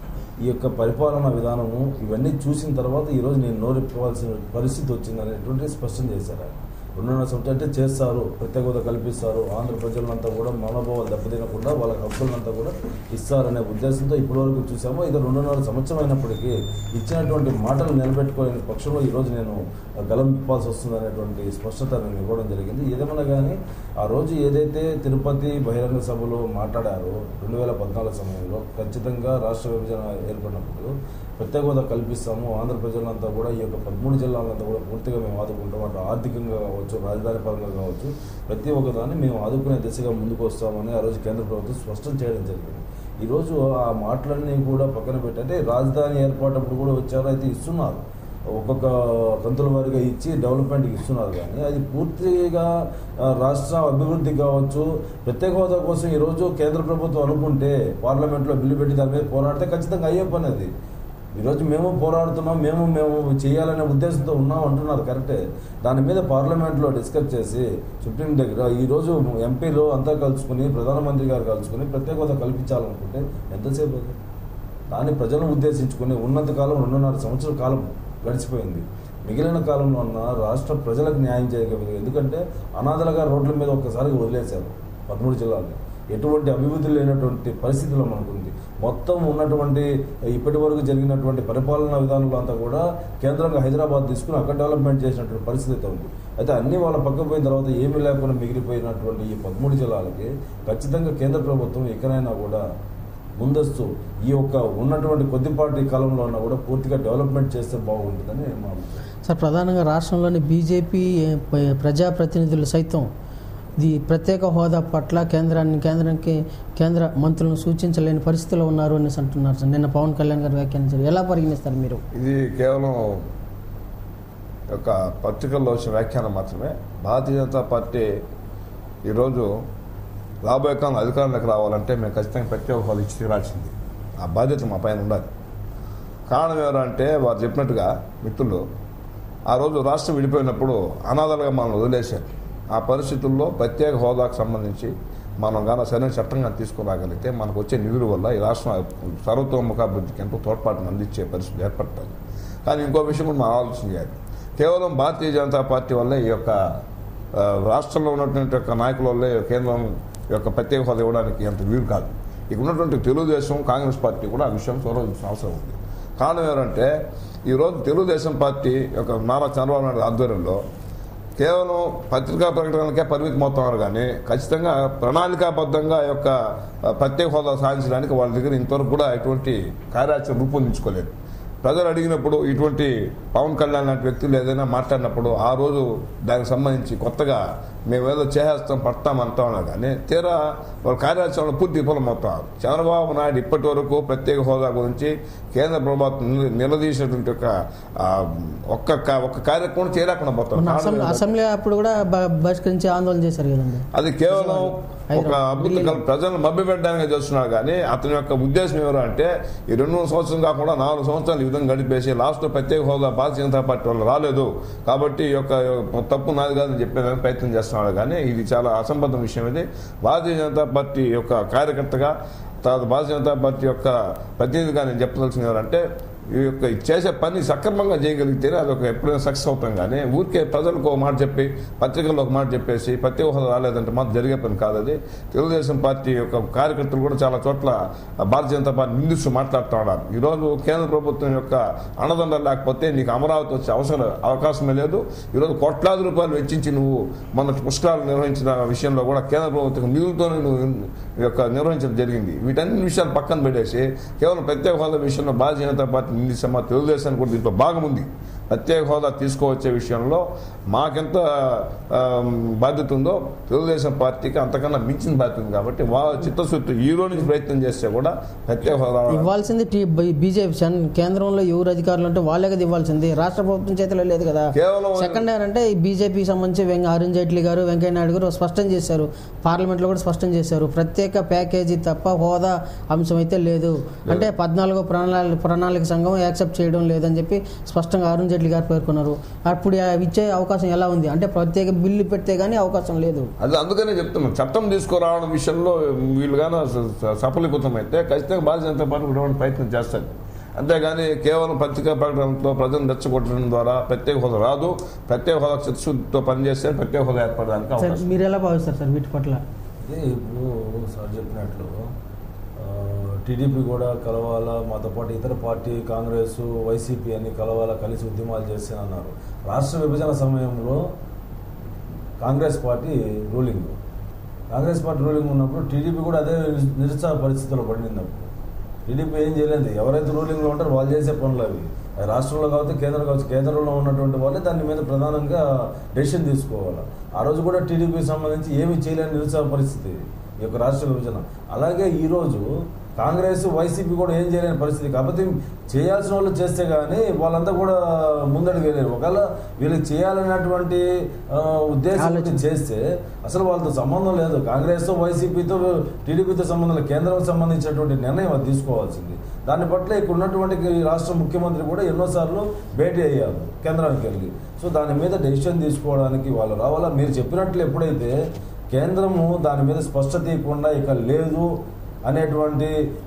ఈ యొక్క పరిపాలనా విధానము ఇవన్నీ చూసిన తర్వాత ఈరోజు నేను నోరెప్పుకోవాల్సిన పరిస్థితి వచ్చింది అనేటువంటి స్పష్టం చేశారు. రెండున్నర సంవత్సరం అంటే చేస్తారు, ప్రత్యేక హోదా కల్పిస్తారు, ఆంధ్ర ప్రజలంతా కూడా మనోభావాలు దెబ్బతినకుండా వాళ్ళకి హక్కులంతా కూడా ఇస్తారనే ఉద్దేశంతో ఇప్పటివరకు చూసాము. ఇది రెండున్నర సంవత్సరం అయినప్పటికీ ఇచ్చినటువంటి మాటలు నిలబెట్టుకోలేని పక్షంలో ఈరోజు నేను గలం తిప్పాల్సి వస్తుంది అనేటువంటి స్పష్టత నేను ఇవ్వడం జరిగింది. ఏదేమన్నా కానీ ఆ రోజు ఏదైతే తిరుపతి బహిరంగ సభలో మాట్లాడారో రెండు వేల పద్నాలుగు సమయంలో ఖచ్చితంగా రాష్ట్ర విభజన ఏర్పడినప్పుడు ప్రత్యేక హోదా కల్పిస్తాము, ఆంధ్ర ప్రజలంతా కూడా ఈ యొక్క పదమూడు జిల్లాలంతా కూడా పూర్తిగా మేము ఆదుకుంటాం, అటు ఆర్థికంగా కావచ్చు రాజధాని పరంగా కావచ్చు ప్రతి ఒక్కదాన్ని మేము ఆదుకునే దిశగా ముందుకు వస్తామని ఆ రోజు కేంద్ర ప్రభుత్వం స్పష్టం చేయడం జరిగింది. ఈరోజు ఆ మాటలన్నీ కూడా పక్కన పెట్టి అంటే రాజధాని ఏర్పాటప్పుడు కూడా వచ్చారు, అయితే ఇస్తున్నారు ఒక్కొక్క కంతుల వారిగా ఇచ్చి డెవలప్మెంట్కి ఇస్తున్నారు. కానీ అది పూర్తిగా రాష్ట్ర అభివృద్ధి కావచ్చు ప్రత్యేక హోదా కోసం ఈరోజు కేంద్ర ప్రభుత్వం అనుకుంటే పార్లమెంట్లో బిల్లు పెట్టి దాని మీద పోరాడితే ఖచ్చితంగా అయ్యే పని అది. ఈరోజు మేము పోరాడుతున్నాం, మేము మేము చేయాలనే ఉద్దేశంతో ఉన్నాం అంటున్నారు కరెక్టే. దాని మీద పార్లమెంట్లో డిస్కస్ చేసి సుప్రీం దగ్గర ఈరోజు ఎంపీలు అంతా కలుసుకుని ప్రధానమంత్రి గారు కలుసుకుని ప్రత్యేక హోదా కల్పించాలనుకుంటే ఎంతసేపు అది? దాన్ని ప్రజలను ఉద్దేశించుకుని ఉన్నంతకాలం రెండున్నర సంవత్సరాల కాలం గడిచిపోయింది. మిగిలిన కాలంలో ఉన్న రాష్ట్ర ప్రజలకు న్యాయం చేయగలిగారు. ఎందుకంటే అనాథలుగా రోడ్ల మీద ఒక్కసారిగా వదిలేశారు పదమూడు జిల్లాలని. ఎటువంటి అభివృద్ధి లేనటువంటి పరిస్థితుల్లో మనకుంది. మొత్తం ఉన్నటువంటి ఇప్పటి వరకు జరిగినటువంటి పరిపాలనా విధానంలో అంతా కూడా కేంద్రంగా హైదరాబాద్ తీసుకుని అక్కడ డెవలప్మెంట్ చేసినటువంటి పరిస్థితి ఉంది. అయితే అన్ని వాళ్ళ పక్క పోయిన తర్వాత ఏమీ లేకుండా మిగిలిపోయినటువంటి ఈ పదమూడు జిల్లాలకి ఖచ్చితంగా కేంద్ర ప్రభుత్వం ఎక్కడైనా కూడా ముందస్తు ఈ యొక్క ఉన్నటువంటి కొద్దిపాటి కాలంలో ఉన్నా కూడా పూర్తిగా డెవలప్మెంట్ చేస్తే బాగుంటుందని నేను భావిస్తున్నాను. సార్, ప్రధానంగా రాష్ట్రంలోని బీజేపీ ప్రజాప్రతినిధులు సైతం ఈ ప్రత్యేక హోదా పట్ల కేంద్రాన్ని కేంద్రానికి కేంద్ర మంత్రులను సూచించలేని పరిస్థితిలో ఉన్నారు అని అంటున్నారు సార్. నిన్న పవన్ కళ్యాణ్ గారు వ్యాఖ్యానించారు, ఎలా పరిగణిస్తారు మీరు? ఇది కేవలం ఒక పత్రికల్లో వచ్చిన వ్యాఖ్యానం మాత్రమే. భారతీయ జనతా పార్టీ ఈరోజు రాబోయే కాలం అధికారంలోకి రావాలంటే మేము ఖచ్చితంగా ప్రత్యేక హోదా ఇచ్చి తీరాల్సింది. ఆ బాధ్యత మా పైన ఉండాలి. కారణం ఎవరంటే వారు చెప్పినట్టుగా మిత్రులు ఆ రోజు రాష్ట్రం విడిపోయినప్పుడు అనాథలుగా మనం వదిలేశారు. ఆ పరిస్థితుల్లో ప్రత్యేక హోదాకు సంబంధించి మనం కానీ సరైన చట్టంగా తీసుకురాగలిగితే మనకు వచ్చే నిధుల వల్ల ఈ రాష్ట్రం సర్వతోముఖాభివృద్ధికి ఎంతో తోడ్పాటును అందించే పరిస్థితి ఏర్పడుతుంది. కానీ ఇంకో విషయం కూడా మనం ఆలోచన చేయాలి. కేవలం భారతీయ జనతా పార్టీ వల్లే ఈ యొక్క రాష్ట్రంలో ఉన్నటువంటి యొక్క నాయకుల వల్లే కేంద్రం యొక్క ప్రత్యేక హోదా ఇవ్వడానికి అంత వీలు కాదు. ఇక్కడ ఉన్నటువంటి తెలుగుదేశం కాంగ్రెస్ పార్టీ కూడా ఆ విషయం చూడాల్సిన అవసరం ఉంది. కారణం ఏంటంటే ఈరోజు తెలుగుదేశం పార్టీ యొక్క నారా చంద్రబాబు నాయుడు ఆధ్వర్యంలో కేవలం పత్రికా ప్రకటనలకే పరిమితం అవుతున్నారు కానీ ఖచ్చితంగా ప్రణాళికాబద్ధంగా యొక్క ప్రత్యేక హోదా సాధించడానికి వాళ్ళ దగ్గర ఇంతవరకు కూడా ఎటువంటి కార్యాచరణ రూపొందించుకోలేదు. ప్రజలు అడిగినప్పుడు ఇటువంటి పవన్ కళ్యాణ్ లాంటి వ్యక్తులు ఏదైనా మాట్లాడినప్పుడు ఆ రోజు దానికి సంబంధించి కొత్తగా మేము ఏదో చేసేస్తాం పడతాం అంటామన్నా కానీ తీరా వాళ్ళ కార్యాచరణ పూర్తి విఫలమవుతారు. చంద్రబాబు నాయుడు ఇప్పటి వరకు ప్రత్యేక హోదా గురించి కేంద్ర ప్రభుత్వం నిలదీసినటువంటి ఒక ఒక్క ఒక్క కార్యక్రమం చేయలేకుండా పోతాం. అసెంబ్లీ అప్పుడు కూడా బహిష్కరించి ఆందోళన చేశారు కదండి. అది కేవలం ఒక అద్భుత ప్రజలను మభ్యపెట్టడానికి చేస్తున్నారు కానీ అతని యొక్క ఉద్దేశం ఎవరు అంటే ఈ రెండు మూడు సంవత్సరం కాకుండా నాలుగు సంవత్సరాలు ఈ విధంగా గడిపేసి లాస్ట్లో ప్రత్యేక హోదా భారతీయ జనతా పార్టీ వాళ్ళు రాలేదు కాబట్టి ఈ యొక్క తప్పు నాది కాదని చెప్పేదానికి ప్రయత్నం చేస్తున్నారు. కానీ ఇది చాలా అసంబద్ధం విషయం. ఇది భారతీయ జనతా పార్టీ యొక్క కార్యకర్తగా తర్వాత భారతీయ జనతా పార్టీ యొక్క ప్రతినిధిగా నేను చెప్పదలసింది ఎవరంటే ఈ యొక్క చేసే పని సక్రమంగా చేయగలిగితేనే అదొక ఎప్పుడైనా సక్సెస్ అవుతాం. కానీ ఊరికే ప్రజలకు ఒక మాట చెప్పి పత్రికల్లో ఒక మాట చెప్పేసి ప్రత్యేక హోదా రాలేదంటే మాత్రం జరిగే పని కాదు. అది తెలుగుదేశం పార్టీ యొక్క కార్యకర్తలు కూడా చాలా చోట్ల భారతీయ జనతా పార్టీ నిందిస్తూ మాట్లాడుతూ ఉన్నారు. ఈరోజు కేంద్ర ప్రభుత్వం యొక్క అండదండ లేకపోతే నీకు అమరావతి వచ్చే అవసరం అవకాశమే లేదు. ఈరోజు కోట్లాది రూపాయలు వెచ్చించి నువ్వు మన పుష్కరాలు నిర్వహించిన విషయంలో కూడా కేంద్ర ప్రభుత్వం నిధులతోనే నువ్వు యొక్క నిర్వహించడం జరిగింది. వీటన్ని విషయాలు పక్కన పెట్టేసి కేవలం ప్రత్యేక హోదా విషయంలో భారతీయ జనతా పార్టీ నిందిస్తామా తెలుగుదేశానికి కూడా దీంట్లో భాగం ఉంది. ప్రత్యేక హోదా తీసుకువచ్చే విషయంలో మాకెంత బాధ్యత ఉందో తెలుగుదేశం పార్టీకి అంతకన్నా మించిన బాధ్యత ఉంది. కాబట్టి వాళ్ళ చిత్తశుద్ధి ఈ రోజు నుంచి ప్రయత్నం చేస్తే కూడా ప్రత్యేక హోదా ఇవ్వాల్సింది బీజేపీ కేంద్రంలో ఎవరు అధికారులు అంటే వాళ్ళే కదా ఇవ్వాల్సింది, రాష్ట్ర ప్రభుత్వం చేతిలో లేదు కదా. కేవలం సెకండ్ అంటే ఈ బీజేపీకి సంబంధించి అరుణ్ జైట్లీ గారు వెంకయ్య నాయుడు గారు స్పష్టం చేశారు, పార్లమెంట్లో కూడా స్పష్టం చేశారు ప్రత్యేక ప్యాకేజీ తప్ప హోదా అంశం అయితే లేదు అంటే పద్నాలుగో ప్రణాళిక ప్రణాళిక సంఘం యాక్సెప్ట్ చేయడం లేదని చెప్పి స్పష్టంగా అరుణ్ జైట్లీ గారు పేర్కొన్నారు. అప్పుడు ఇచ్చే అవకాశం ఎలా ఉంది అంటే ప్రత్యేక బిల్లు పెడితే గానీ అవకాశం లేదు. అది అందుకనే చెప్తున్నాం చట్టం తీసుకురావడం విషయంలో వీళ్ళు కానీ సఫలీకృతం అయితే ఖచ్చితంగా భారతీయ జనతా పార్టీ కూడా ప్రయత్నం చేస్తారు. అంతేగాని కేవలం పత్రికా ప్రకటనతో ప్రజలను రెచ్చగొట్టడం ద్వారా ప్రత్యేక హోదా రాదు. ప్రత్యేక హోదా చిత్తశుద్ధితో పనిచేస్తే ప్రత్యేక హోదా ఏర్పడడానికి మీరు ఎలా భావిస్తారు సార్ వీటి పట్ల? అదే ఇప్పుడు సార్ చెప్పినట్లు టీడీపీ కూడా కలవాలా, మాతో పాటు ఇతర పార్టీ కాంగ్రెస్ వైసీపీ అన్ని కలవాలా, కలిసి ఉద్యమాలు చేస్తానన్నారు. రాష్ట్ర విభజన సమయంలో Congress party ruling Congress party ruling ఉన్నప్పుడు టీడీపీ కూడా అదే నిరుత్సాహ పరిస్థితుల్లో పడినప్పుడు టీడీపీ ఏం చేయలేదు. ఎవరైతే రూలింగ్లో ఉంటారో వాళ్ళు చేసే పనులు అవి రాష్ట్రంలో కావచ్చు కేంద్రం కావచ్చు కేంద్రంలో ఉన్నటువంటి వాళ్ళే దాని మీద ప్రధానంగా డెసిషన్ తీసుకోవాలి. ఆ రోజు కూడా టీడీపీకి సంబంధించి ఏమీ చేయలేని నిరుత్సాహ పరిస్థితి ఈ యొక్క రాష్ట్ర విభజన. అలాగే ఈరోజు కాంగ్రెస్ వైసీపీ కూడా ఏం చేయలేని పరిస్థితి. కాకపోతే చేయాల్సిన వాళ్ళు చేస్తే కానీ వాళ్ళంతా కూడా ముందడుగు వెళ్ళారు. ఒకవేళ వీళ్ళకి చేయాలనేటువంటి ఉద్దేశం చేస్తే అసలు వాళ్ళతో సంబంధం లేదు. కాంగ్రెస్ వైసీపీతో టీడీపీతో సంబంధం లేదు. కేంద్రం సంబంధించినటువంటి నిర్ణయం అది తీసుకోవాల్సింది. దాని పట్ల ఇక్కడ ఉన్నటువంటి రాష్ట్ర ముఖ్యమంత్రి కూడా ఎన్నోసార్లు భేటీ అయ్యారు కేంద్రానికి వెళ్ళి. సో దాని మీద డెసిషన్ తీసుకోవడానికి వాళ్ళు రావాలా. మీరు చెప్పినట్లు ఎప్పుడైతే కేంద్రము దాని మీద స్పష్టత ఇవ్వకుండా ఇక లేదు అనేటువంటి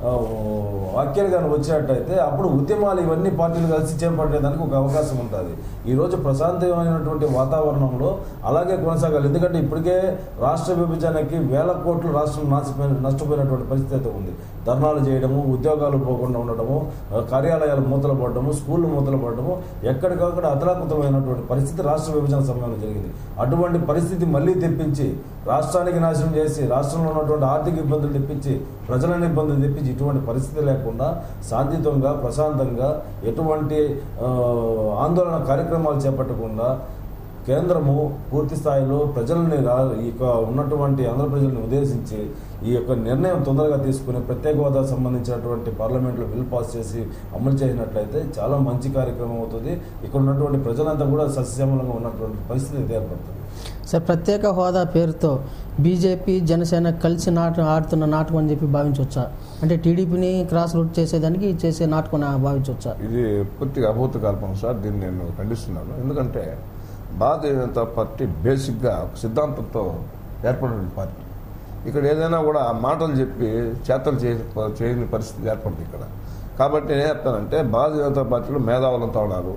వాక్యాలు కానీ వచ్చినట్టయితే అప్పుడు ఉద్యమాలు ఇవన్నీ పార్టీలు కలిసి చేపట్టేదానికి ఒక అవకాశం ఉంటుంది. ఈరోజు ప్రశాంతమైనటువంటి వాతావరణంలో అలాగే కొనసాగాలి. ఎందుకంటే ఇప్పటికే రాష్ట్ర విభజనకి వేల కోట్లు రాష్ట్రం నాశపోయిన నష్టపోయినటువంటి పరిస్థితి అయితే ఉంది. ధర్నాలు చేయడము, ఉద్యోగాలు పోకుండా ఉండడము, కార్యాలయాలు మూతలు పడడము, స్కూళ్ళు మూతలు పడడము, ఎక్కడికక్కడ అతలాకుతమైనటువంటి పరిస్థితి రాష్ట్ర విభజన సమయంలో జరిగింది. అటువంటి పరిస్థితి మళ్ళీ తెప్పించి రాష్ట్రానికి నాశనం చేసి రాష్ట్రంలో ఉన్నటువంటి ఆర్థిక ఇబ్బందులు తెప్పించి ప్రజలను ఇబ్బందులు తెప్పించి ఇటువంటి పరిస్థితి లేకుండా శాంతియుతంగా ప్రశాంతంగా ఎటువంటి ఆందోళన కార్యక్రమాలు చేపట్టకుండా కేంద్రము పూర్తి స్థాయిలో ప్రజల్ని ఈ యొక్క ఉన్నటువంటి ఆంధ్ర ప్రజల్ని ఉద్దేశించి ఈ యొక్క నిర్ణయం తొందరగా తీసుకుని ప్రత్యేక హోదా సంబంధించినటువంటి పార్లమెంట్లో బిల్ పాస్ చేసి అమలు చేసినట్లయితే చాలా మంచి కార్యక్రమం అవుతుంది. ఇక్కడ ఉన్నటువంటి ప్రజలంతా కూడా సస్యశ్యామలంగా ఉన్నటువంటి పరిస్థితి ఏర్పడుతుంది. సార్ ప్రత్యేక హోదా పేరుతో బీజేపీ జనసేన కలిసి నాట ఆడుతున్న నాటకం అని చెప్పి భావించవచ్చా? అంటే టీడీపీని క్రాస్ రూట్ చేసేదానికి చేసే నాటకం భావించవచ్చా? ఇది పూర్తిగా అభూత కల్పన సార్. దీన్ని నేను ఖండిస్తున్నాను. ఎందుకంటే భారతీయ జనతా పార్టీ బేసిక్గా ఒక సిద్ధాంతంతో ఏర్పడిన పార్టీ. ఇక్కడ ఏదైనా కూడా మాటలు చెప్పి చేతలు చే చేయని పరిస్థితి ఏర్పడుతుంది ఇక్కడ. కాబట్టి నేను చెప్తానంటే భారతీయ జనతా పార్టీలో మేధావులంతా ఉన్నారు.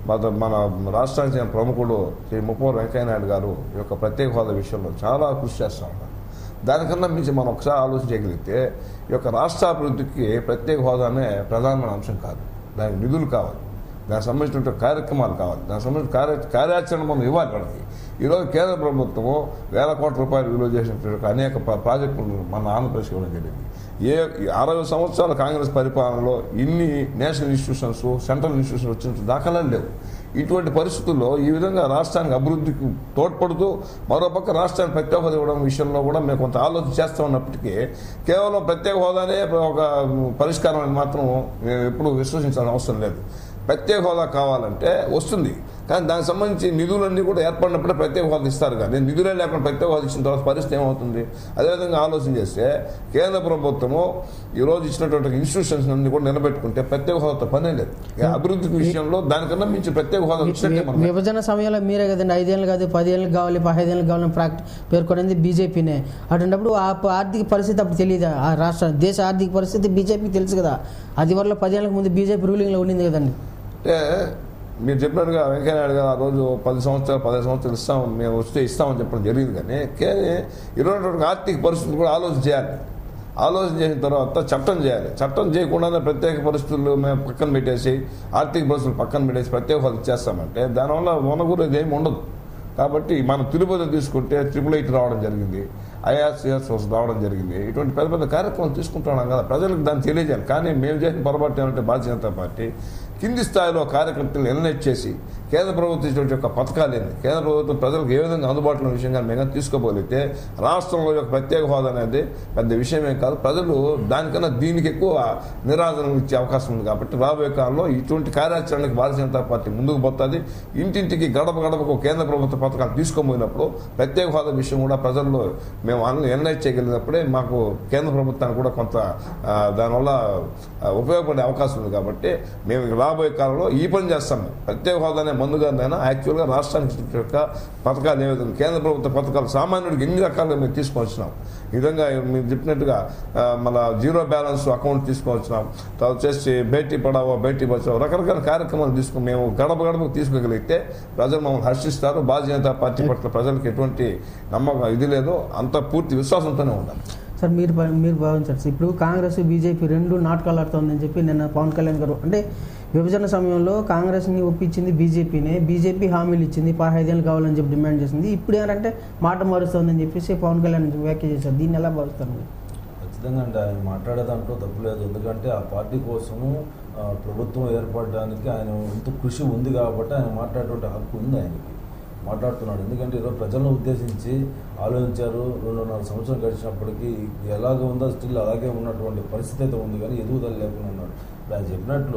మన రాష్ట్రానికి చెందిన ప్రముఖుడు శ్రీ ముప్పవరపు వెంకయ్యనాయుడు గారు ఈ యొక్క ప్రత్యేక హోదా విషయంలో చాలా కృషి చేస్తూ ఉన్నారు. దానికన్నా మించి మనం ఒకసారి ఆలోచన చేయగలిగితే ఈ యొక్క రాష్ట్ర అభివృద్ధికి ప్రత్యేక హోదానే ప్రధానమైన అంశం కాదు. దానికి నిధులు కావాలి, దానికి సంబంధించిన కార్యక్రమాలు కావాలి, దానికి సంబంధించిన కార్య కార్యాచరణ మనం ఇవ్వాలి. వాళ్ళకి ఈరోజు కేంద్ర ప్రభుత్వము వేల కోట్ల రూపాయలు విలువ చేసినటువంటి అనేక ప్రాజెక్టులు మన ఆంధ్రప్రదేశ్ ఇవ్వడం జరిగింది. ఏ అరవై సంవత్సరాల కాంగ్రెస్ పరిపాలనలో ఇన్ని నేషనల్ ఇన్స్టిట్యూషన్స్, సెంట్రల్ ఇన్స్టిట్యూషన్స్ వచ్చిన దాఖలాలు లేవు. ఇటువంటి పరిస్థితుల్లో ఈ విధంగా రాష్ట్రానికి అభివృద్ధికి తోడ్పడుతూ మరోపక్క రాష్ట్రానికి ప్రత్యేక హోదా ఇవ్వడం విషయంలో కూడా మేము కొంత ఆలోచన చేస్తూ ఉన్నప్పటికీ కేవలం ప్రత్యేక హోదానే ఒక పరిష్కారం అని మాత్రం మేము ఎప్పుడూ విశ్వసించాల్సిన అవసరం లేదు. ప్రత్యేక హోదా కావాలంటే వస్తుంది, కానీ దానికి సంబంధించి నిధులన్నీ కూడా ఏర్పడినప్పుడే ప్రత్యేక హోదా ఇస్తారు. కానీ నిధులే లేకుండా ప్రత్యేక హోదా ఇచ్చిన తర్వాత పరిస్థితి ఏమవుతుంది? అదేవిధంగా ఆలోచన చేస్తే కేంద్ర ప్రభుత్వము ఈరోజు ఇచ్చినటువంటి ఇన్స్టిట్యూషన్స్ అన్ని కూడా నిలబెట్టుకుంటే ప్రత్యేక హోదాతో పనే లేదు. అభివృద్ధి విషయంలో దానికన్నా మించి ప్రత్యేక హోదా ఇచ్చినట్టే. విభజన సమయంలో మీరే కదండి ఐదేళ్ళు కాదు పదేళ్ళకి కావాలి పదిహేనులకు కావాలని ప్రాక్టి పేర్కొనేది బీజేపీనే. అటువంటిప్పుడు ఆ ఆర్థిక పరిస్థితి అప్పుడు తెలియదా? ఆ రాష్ట్ర దేశ ఆర్థిక పరిస్థితి బీజేపీకి తెలుసు కదా. అది వల్ల పదేళ్ళకి ముందు బీజేపీ రూలింగ్లో ఉండింది కదండి. అంటే మీరు చెప్పినట్టుగా వెంకయ్యనాయుడు గారు ఆ రోజు పది సంవత్సరాలు పదిహేను సంవత్సరాలు ఇస్తాం మేము వస్తే ఇస్తామని చెప్పడం జరిగింది. కానీ కానీ ఇటువంటి ఆర్థిక పరిస్థితులు కూడా ఆలోచన చేయాలి. ఆలోచన చేసిన తర్వాత చట్టం చేయాలి. చట్టం చేయకుండానే ప్రత్యేక పరిస్థితులు మేము పక్కన పెట్టేసి ఆర్థిక పరిస్థితులు పక్కన పెట్టేసి ప్రత్యేక హోదా ఇచ్చేస్తామంటే దానివల్ల వనగూరేది ఏమి ఉండదు. కాబట్టి మనం తిరుపతి తీసుకుంటే ట్రిపుల్ ఎయిట్ రావడం జరిగింది, ఐఆర్సీఎస్ రావడం జరిగింది. ఇటువంటి పెద్ద పెద్ద కార్యక్రమాలు తీసుకుంటున్నాం కదా, ప్రజలకు దాన్ని తెలియజేయాలి. కానీ మేము చేసిన పొరపాటు ఏమంటే భారతీయ జనతా పార్టీ కింది స్థాయిలో కార్యకర్తలు ఎలినేట్ చేసి కేంద్ర ప్రభుత్వం ఇటువంటి యొక్క పథకాలు ఏంది, కేంద్ర ప్రభుత్వం ప్రజలకు ఏ విధంగా అందుబాటులో విషయంగా మేము తీసుకోగలిగితే రాష్ట్రంలో యొక్క ప్రత్యేక హోదా అనేది పెద్ద విషయమే కాదు. ప్రజలు దానికన్నా దీనికి ఎక్కువ నిరాదరణ ఇచ్చే అవకాశం ఉంది. కాబట్టి రాబోయే కాలంలో ఇటువంటి కార్యాచరణకు భారతీయ జనతా పార్టీ ముందుకు పోతుంది. ఇంటింటికి గడప గడపకు కేంద్ర ప్రభుత్వ పథకాలు తీసుకోబోయినప్పుడు ప్రత్యేక హోదా విషయం కూడా ప్రజల్లో మేము అన్ని ఎన్లైట్ చేయగలిగినప్పుడే మాకు కేంద్ర ప్రభుత్వానికి కూడా కొంత దానివల్ల ఉపయోగపడే అవకాశం ఉంది. కాబట్టి మేము రాబోయే కాలంలో ఈ పని చేస్తాం. ప్రత్యేక హోదానే ముందుగానైనా యాక్చువల్గా రాష్ట్రానికి యొక్క పథకాలు ఏ విధంగా కేంద్ర ప్రభుత్వ పథకాలు సామాన్యుడికి ఎన్ని రకాలుగా మేము తీసుకొచ్చినాం. ఈ విధంగా మీరు చెప్పినట్టుగా మన జీరో బ్యాలెన్స్ అకౌంట్ తీసుకొచ్చినాం, తర్వాత వచ్చేసి బేటీ పడావో బేటీ బచావో రకరకాల కార్యక్రమాలు తీసుకుని మేము గడప గడపకు తీసుకోగలిగితే ప్రజలు మమ్మల్ని హర్షిస్తారు. భారతీయ జనతా పార్టీ పట్ల ప్రజలకు ఎటువంటి నమ్మకం ఇది లేదు, అంత పూర్తి విశ్వాసంతోనే ఉండాలి. సార్ మీరు మీరు భావించారు ఇప్పుడు కాంగ్రెస్ బీజేపీ రెండు నాటకాలు ఆడుతుందని చెప్పి నిన్న పవన్ కళ్యాణ్ గారు అంటే విభజన సమయంలో కాంగ్రెస్ని ఒప్పించింది బీజేపీనే, బీజేపీ హామీలు ఇచ్చింది పదహైదేళ్ళు కావాలని చెప్పి డిమాండ్ చేసింది. ఇప్పుడు ఏంటంటే మాట మారుస్తుందని చెప్పేసి పవన్ కళ్యాణ్ వ్యాఖ్య చేశారు. దీన్ని ఎలా భావిస్తారు? ఖచ్చితంగా అంటే ఆయన మాట్లాడే దాంట్లో తప్పులేదు. ఎందుకంటే ఆ పార్టీ కోసము ప్రభుత్వం ఏర్పడడానికి ఆయన ఎంత కృషి ఉంది కాబట్టి ఆయన మాట్లాడేటువంటి హక్కు ఉంది, ఆయనకి మాట్లాడుతున్నాడు. ఎందుకంటే ఈరోజు ప్రజలను ఉద్దేశించి ఆలోచించారు. రెండున్నర సంవత్సరం గడిచినప్పటికీ ఎలాగ ఉందో స్టిల్ అలాగే ఉన్నటువంటి పరిస్థితి అయితే ఉంది, కానీ ఎదుగుదల లేకుండా ఉన్నాడు. ఆయన చెప్పినట్లు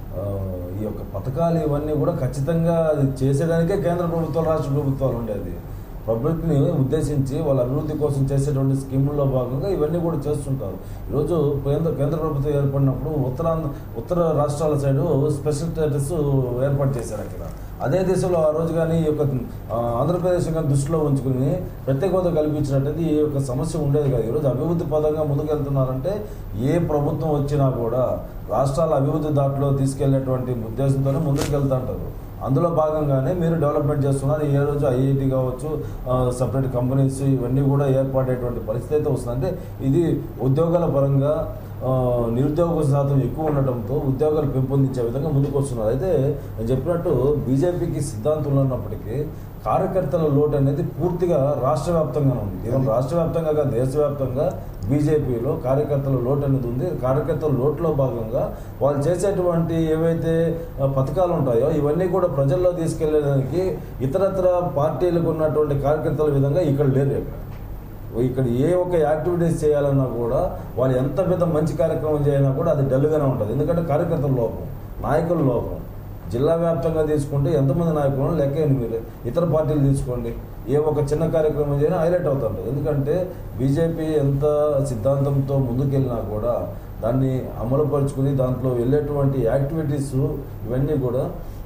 ఈ యొక్క పథకాలు ఇవన్నీ కూడా ఖచ్చితంగా అది చేసేదానికే కేంద్ర ప్రభుత్వాలు రాష్ట్ర ప్రభుత్వాలు ఉండేది. పబ్లిక్ని ఉద్దేశించి వాళ్ళ అభివృద్ధి కోసం చేసేటువంటి స్కీముల్లో భాగంగా ఇవన్నీ కూడా చేస్తుంటారు. ఈరోజు కేంద్ర కేంద్ర ప్రభుత్వం ఏర్పడినప్పుడు ఉత్తరాంధ్ర ఉత్తర రాష్ట్రాల సైడు స్పెషల్ స్టేటస్ ఏర్పాటు చేశారు. అక్కడ అదే దిశలో ఆ రోజు కానీ ఈ యొక్క ఆంధ్రప్రదేశ్ కానీ దృష్టిలో ఉంచుకుని ప్రత్యేక హోదా కల్పించినట్టయితే ఈ యొక్క సమస్య ఉండేది కాదు. ఈరోజు అభివృద్ధి పదంగా ముందుకెళ్తున్నారంటే ఏ ప్రభుత్వం వచ్చినా కూడా రాష్ట్రాల అభివృద్ధి దాంట్లో తీసుకెళ్లేటువంటి ఉద్దేశంతోనే ముందుకు వెళ్తూ ఉంటారు. అందులో భాగంగానే మీరు డెవలప్మెంట్ చేస్తున్నారు. ఏ రోజు ఐఐటి కావచ్చు, సపరేట్ కంపెనీస్ ఇవన్నీ కూడా ఏర్పడేటువంటి పరిస్థితి అయితే వస్తుంది. అంటే ఇది ఉద్యోగాల పరంగా నిరుద్యోగ శాతం ఎక్కువ ఉండటంతో ఉద్యోగాలు పెంపొందించే విధంగా ముందుకు వస్తున్నారు. అయితే నేను చెప్పినట్టు బీజేపీకి సిద్ధాంతంలో ఉన్నప్పటికీ కార్యకర్తల లోటు అనేది పూర్తిగా రాష్ట్ర వ్యాప్తంగా ఉంది. ఈవెన్ రాష్ట్ర వ్యాప్తంగా కాదు, దేశవ్యాప్తంగా బీజేపీలో కార్యకర్తల లోటు అనేది ఉంది. కార్యకర్తల లోటులో భాగంగా వాళ్ళు చేసేటువంటి ఏవైతే పథకాలు ఉంటాయో ఇవన్నీ కూడా ప్రజల్లో తీసుకెళ్లేదానికి ఇతరత్ర పార్టీలకు ఉన్నటువంటి కార్యకర్తల విధంగా ఇక్కడ లేరు. ఇక్కడ ఇక్కడ ఏ ఒక్క యాక్టివిటీస్ చేయాలన్నా కూడా వాళ్ళు ఎంత పెద్ద మంచి కార్యక్రమం చేయాలన్నా కూడా అది డల్గానే ఉంటుంది. ఎందుకంటే కార్యకర్తల లోపం, నాయకుల లోపం. జిల్లా వ్యాప్తంగా తీసుకుంటే ఎంతమంది నాయకులు లెక్కేయండి మీరు. ఇతర పార్టీలు తీసుకోండి, ఏ ఒక చిన్న కార్యక్రమం చేయనా హైలైట్ అవుతుంటుంది. ఎందుకంటే బీజేపీ ఎంత సిద్ధాంతంతో ముందుకెళ్ళినా కూడా దాన్ని అమలుపరుచుకుని దాంట్లో వెళ్ళేటువంటి యాక్టివిటీస్ ఇవన్నీ కూడా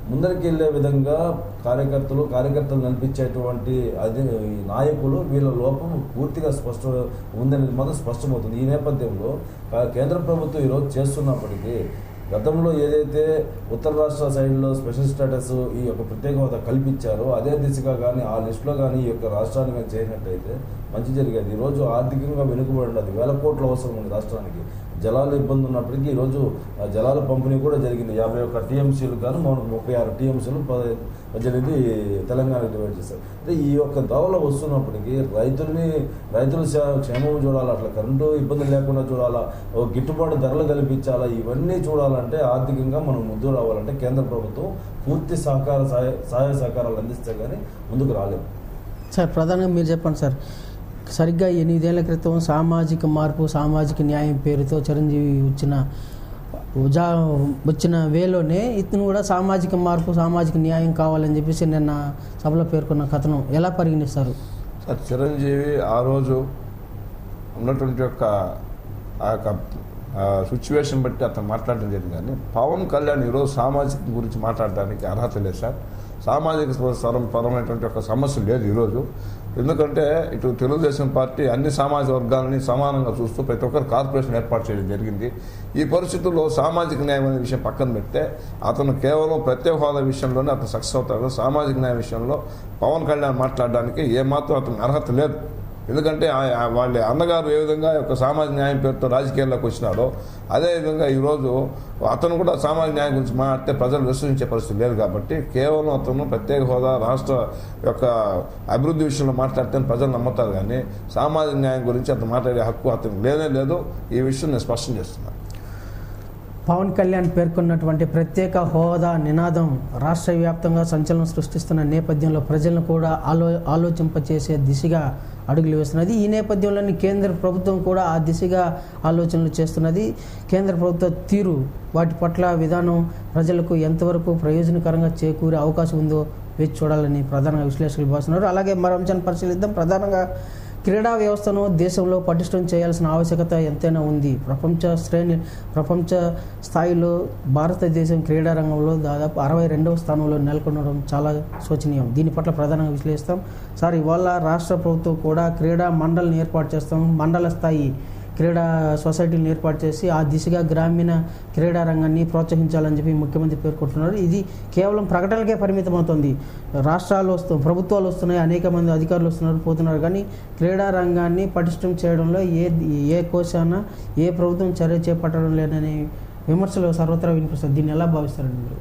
ముందరికి వెళ్ళే విధంగా కార్యకర్తలు కార్యకర్తలు నడిపించేటువంటి అది నాయకులు వీళ్ళ లోపం పూర్తిగా స్పష్ట ఉందనేది మాత్రం స్పష్టమవుతుంది. ఈ నేపథ్యంలో కేంద్ర ప్రభుత్వం ఈరోజు చేస్తున్నప్పటికీ గతంలో ఏదైతే ఉత్తర రాష్ట్ర సైడ్లో స్పెషల్ స్టేటస్ ఈ యొక్క ప్రత్యేక హోదా కల్పించారో అదే దిశగా కానీ ఆ లిస్టులో కానీ ఈ యొక్క రాష్ట్రాన్ని కానీ చేసినట్టయితే మంచి జరిగేది. ఈరోజు ఆర్థికంగా వెనుకబడి ఉన్నది, వేల కోట్ల అవసరం ఉంది రాష్ట్రానికి. జలాలు ఇబ్బంది ఉన్నప్పటికీ ఈరోజు జలాల పంపిణీ కూడా జరిగింది. యాభై ఒక్క టీఎంసీలు కానీ మనకు ముప్పై ఆరు టీఎంసీలు పద్దెనిమిది తెలంగాణకు డివైడ్ చేశారు. అంటే ఈ యొక్క దోవలో వస్తున్నప్పటికీ రైతుల్ని రైతుల క్షేమం చూడాలా, అట్లా కరెంటు ఇబ్బందులు లేకుండా చూడాలా, ఓ గిట్టుబాటు ధరలు కల్పించాలా, ఇవన్నీ చూడాలంటే ఆర్థికంగా మనం ముందుకు రావాలంటే కేంద్ర ప్రభుత్వం పూర్తి సహకార సహాయ సహాయ సహకారాలు అందిస్తే కానీ ముందుకు రాలేము. సార్ ప్రధానంగా మీరు చెప్పండి సార్, సరిగ్గా ఎనిమిదేళ్ల క్రితం సామాజిక మార్పు సామాజిక న్యాయం పేరుతో చిరంజీవి వచ్చిన ఉజా వచ్చిన వేలోనే ఇతను కూడా సామాజిక మార్పు సామాజిక న్యాయం కావాలని చెప్పేసి నిన్న సభలో పేర్కొన్న కథనం ఎలా పరిగణిస్తారు సార్? చిరంజీవి ఆ రోజు ఉన్నటువంటి యొక్క ఆ యొక్క సిచ్యువేషన్ బట్టి అతను మాట్లాడడం జరిగింది. కానీ పవన్ కళ్యాణ్ ఈరోజు సామాజిక గురించి మాట్లాడడానికి అర్హత లేదు సార్. సామాజిక పరమైనటువంటి ఒక సమస్య లేదు ఈరోజు. ఎందుకంటే ఇటు తెలుగుదేశం పార్టీ అన్ని సామాజిక వర్గాలని సమానంగా చూస్తూ ప్రతి ఒక్కరు కార్పొరేషన్ ఏర్పాటు చేయడం జరిగింది. ఈ పరిస్థితుల్లో సామాజిక న్యాయం అనే విషయం పక్కన పెడితే అతను కేవలం ప్రత్యేక హోదా విషయంలోనే అతను సక్సెస్ అవుతాడు. సామాజిక న్యాయం విషయంలో పవన్ కళ్యాణ్ మాట్లాడడానికి ఏమాత్రం అతనికి అర్హత లేదు. ఎందుకంటే వాళ్ళ అన్నగారు ఏ విధంగా యొక్క సామాజిక న్యాయం పేరుతో రాజకీయాల్లోకి వచ్చినాడో అదేవిధంగా ఈరోజు అతను కూడా సామాజిక న్యాయం గురించి మాట్లాడితే ప్రజలు విశ్వసించే పరిస్థితి లేదు. కాబట్టి కేవలం అతను ప్రత్యేక హోదా రాష్ట్ర యొక్క అభివృద్ధి విషయంలో మాట్లాడితే ప్రజలు నమ్ముతారు. కానీ సామాజిక న్యాయం గురించి అతను మాట్లాడే హక్కు అతనికి లేనే లేదు. ఈ విషయం నేను స్పష్టం చేస్తున్నాను. పవన్ కళ్యాణ్ పేర్కొన్నటువంటి ప్రత్యేక హోదా నినాదం రాష్ట్ర వ్యాప్తంగా సంచలనం సృష్టిస్తున్న నేపథ్యంలో ప్రజలను కూడా ఆలో ఆలోచింపచేసే దిశగా అడుగులు వేస్తున్నది. ఈ నేపథ్యంలోని కేంద్ర ప్రభుత్వం కూడా ఆ దిశగా ఆలోచనలు చేస్తున్నది. కేంద్ర ప్రభుత్వ తీరు వాటి పట్ల విధానం ప్రజలకు ఎంతవరకు ప్రయోజనకరంగా చేకూరే అవకాశం ఉందో వేచి చూడాలని ప్రధానంగా విశ్లేషకులు భావిస్తున్నారు. అలాగే మరో అంశాన్ని పరిశీలిద్దాం. ప్రధానంగా క్రీడా వ్యవస్థను దేశంలో పటిష్టం చేయాల్సిన ఆవశ్యకత ఎంతైనా ఉంది. ప్రపంచ శ్రేణి ప్రపంచ స్థాయిలో భారతదేశం క్రీడా రంగంలో దాదాపు అరవై రెండవ స్థానంలో నెలకొనడం చాలా శోచనీయం. దీని పట్ల ప్రధానంగా విశ్లేషిస్తాం. సార్, ఇవాళ రాష్ట్ర ప్రభుత్వం కూడా క్రీడా మండలిని ఏర్పాటు చేస్తాం, మండల స్థాయి క్రీడా సొసైటీలను ఏర్పాటు చేసి ఆ దిశగా గ్రామీణ క్రీడా రంగాన్ని ప్రోత్సహించాలని చెప్పి ముఖ్యమంత్రి పేర్కొంటున్నారు. ఇది కేవలం ప్రకటనలకే పరిమితం అవుతుంది. రాష్ట్రాలు వస్తు ప్రభుత్వాలు వస్తున్నాయి, అనేక మంది అధికారులు వస్తున్నారు పోతున్నారు, కానీ క్రీడా రంగాన్ని పటిష్టం చేయడంలో ఏ ఏ కోశాన ఏ ప్రభుత్వం చర్య చేపట్టడం లేదనే విమర్శలు సర్వత్రా వినిపిస్తుంది. దీన్ని ఎలా భావిస్తారండి మీరు?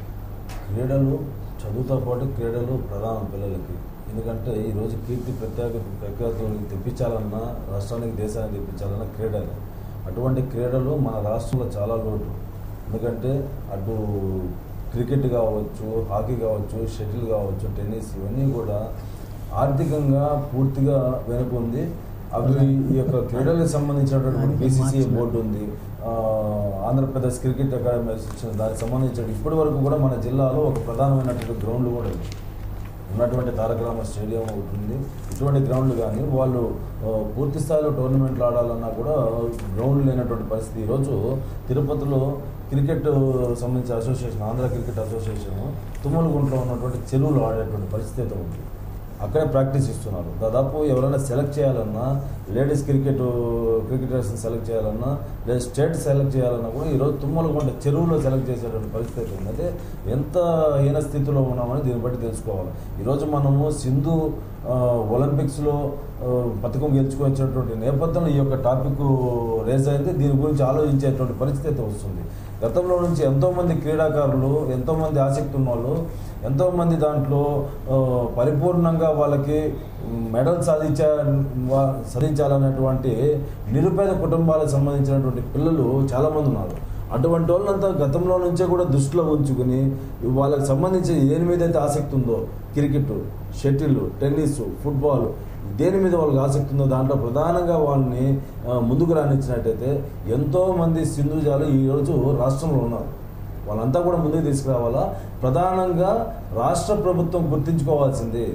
క్రీడలు చదువుతో పాటు క్రీడలు ప్రధానం పిల్లలకి. ఎందుకంటే ఈరోజు కీర్తి ప్రత్యేక ప్రఖ్యాతులను తెప్పించాలన్నా, రాష్ట్రానికి దేశానికి తెప్పించాలన్నా క్రీడలు. అటువంటి క్రీడలు మన రాష్ట్రంలో చాలా లోటు. ఎందుకంటే అటు క్రికెట్ కావచ్చు, హాకీ కావచ్చు, షటిల్ కావచ్చు, టెన్నిస్, ఇవన్నీ కూడా ఆర్థికంగా పూర్తిగా వెనుకుంది. అవి ఈ యొక్క క్రీడలకు సంబంధించినటువంటి బీసీసీఐ బోర్డు ఉంది, ఆంధ్రప్రదేశ్ క్రికెట్ అకాడమీ అసోసియేషన్, దానికి సంబంధించిన ఇప్పటి వరకు కూడా మన జిల్లాలో ఒక ప్రధానమైనటువంటి గ్రౌండ్లు కూడా ఉన్నటువంటి తారక రామ స్టేడియం ఒకటి ఉంది. ఇటువంటి గ్రౌండ్లు కానీ వాళ్ళు పూర్తి స్థాయిలో టోర్నమెంట్లు ఆడాలన్నా కూడా గ్రౌండ్ లేనటువంటి పరిస్థితి. ఈరోజు తిరుపతిలో క్రికెట్ సంబంధించిన అసోసియేషన్, ఆంధ్ర క్రికెట్ అసోసియేషన్ తుమ్మలగుంటలో ఉన్నటువంటి చెరువులు ఆడేటువంటి పరిస్థితి ఉంది. అక్కడే ప్రాక్టీస్ ఇస్తున్నారు. దాదాపు ఎవరైనా సెలెక్ట్ చేయాలన్నా, లేడీస్ క్రికెట్ క్రికెటర్స్ని సెలెక్ట్ చేయాలన్నా, లేదా స్టేట్ సెలెక్ట్ చేయాలన్నా కూడా ఈరోజు తుమ్మలగుంట చెరువులో సెలెక్ట్ చేసేటువంటి పరిస్థితి ఉంది. అంటే ఎంత హీన స్థితిలో ఉన్నామని దీన్ని బట్టి తెలుసుకోవాలి. ఈరోజు మనము సింధు ఒలింపిక్స్లో పథకం గెలుచుకొచ్చినటువంటి నేపథ్యంలో ఈ యొక్క టాపిక్ రేజ్ అయింది. దీని గురించి ఆలోచించేటువంటి పరిస్థితి వస్తుంది. గతంలో నుంచి ఎంతోమంది క్రీడాకారులు, ఎంతోమంది ఆసక్తి ఉన్న వాళ్ళు, ఎంతోమంది దాంట్లో పరిపూర్ణంగా వాళ్ళకి మెడల్ సాధించా సాధించాలనేటువంటి నిరుపేద కుటుంబాలకు సంబంధించినటువంటి పిల్లలు చాలామంది ఉన్నారు. అటువంటి వాళ్ళంతా గతంలో నుంచే కూడా దృష్టిలో ఉంచుకుని వాళ్ళకి సంబంధించి దేని మీద అయితే ఆసక్తి ఉందో, క్రికెట్, షటిల్, టెన్నిస్, ఫుట్బాల్, దేని మీద వాళ్ళకి ఆసక్తి ఉందో దాంట్లో ప్రధానంగా వాళ్ళని ముందుకు రానిచ్చినట్టయితే ఎంతోమంది సింధుజాలు ఈరోజు రాష్ట్రంలో ఉన్నారు. వాళ్ళంతా కూడా ముందుకు తీసుకురావాలా. ప్రధానంగా రాష్ట్ర ప్రభుత్వం గుర్తించుకోవాల్సింది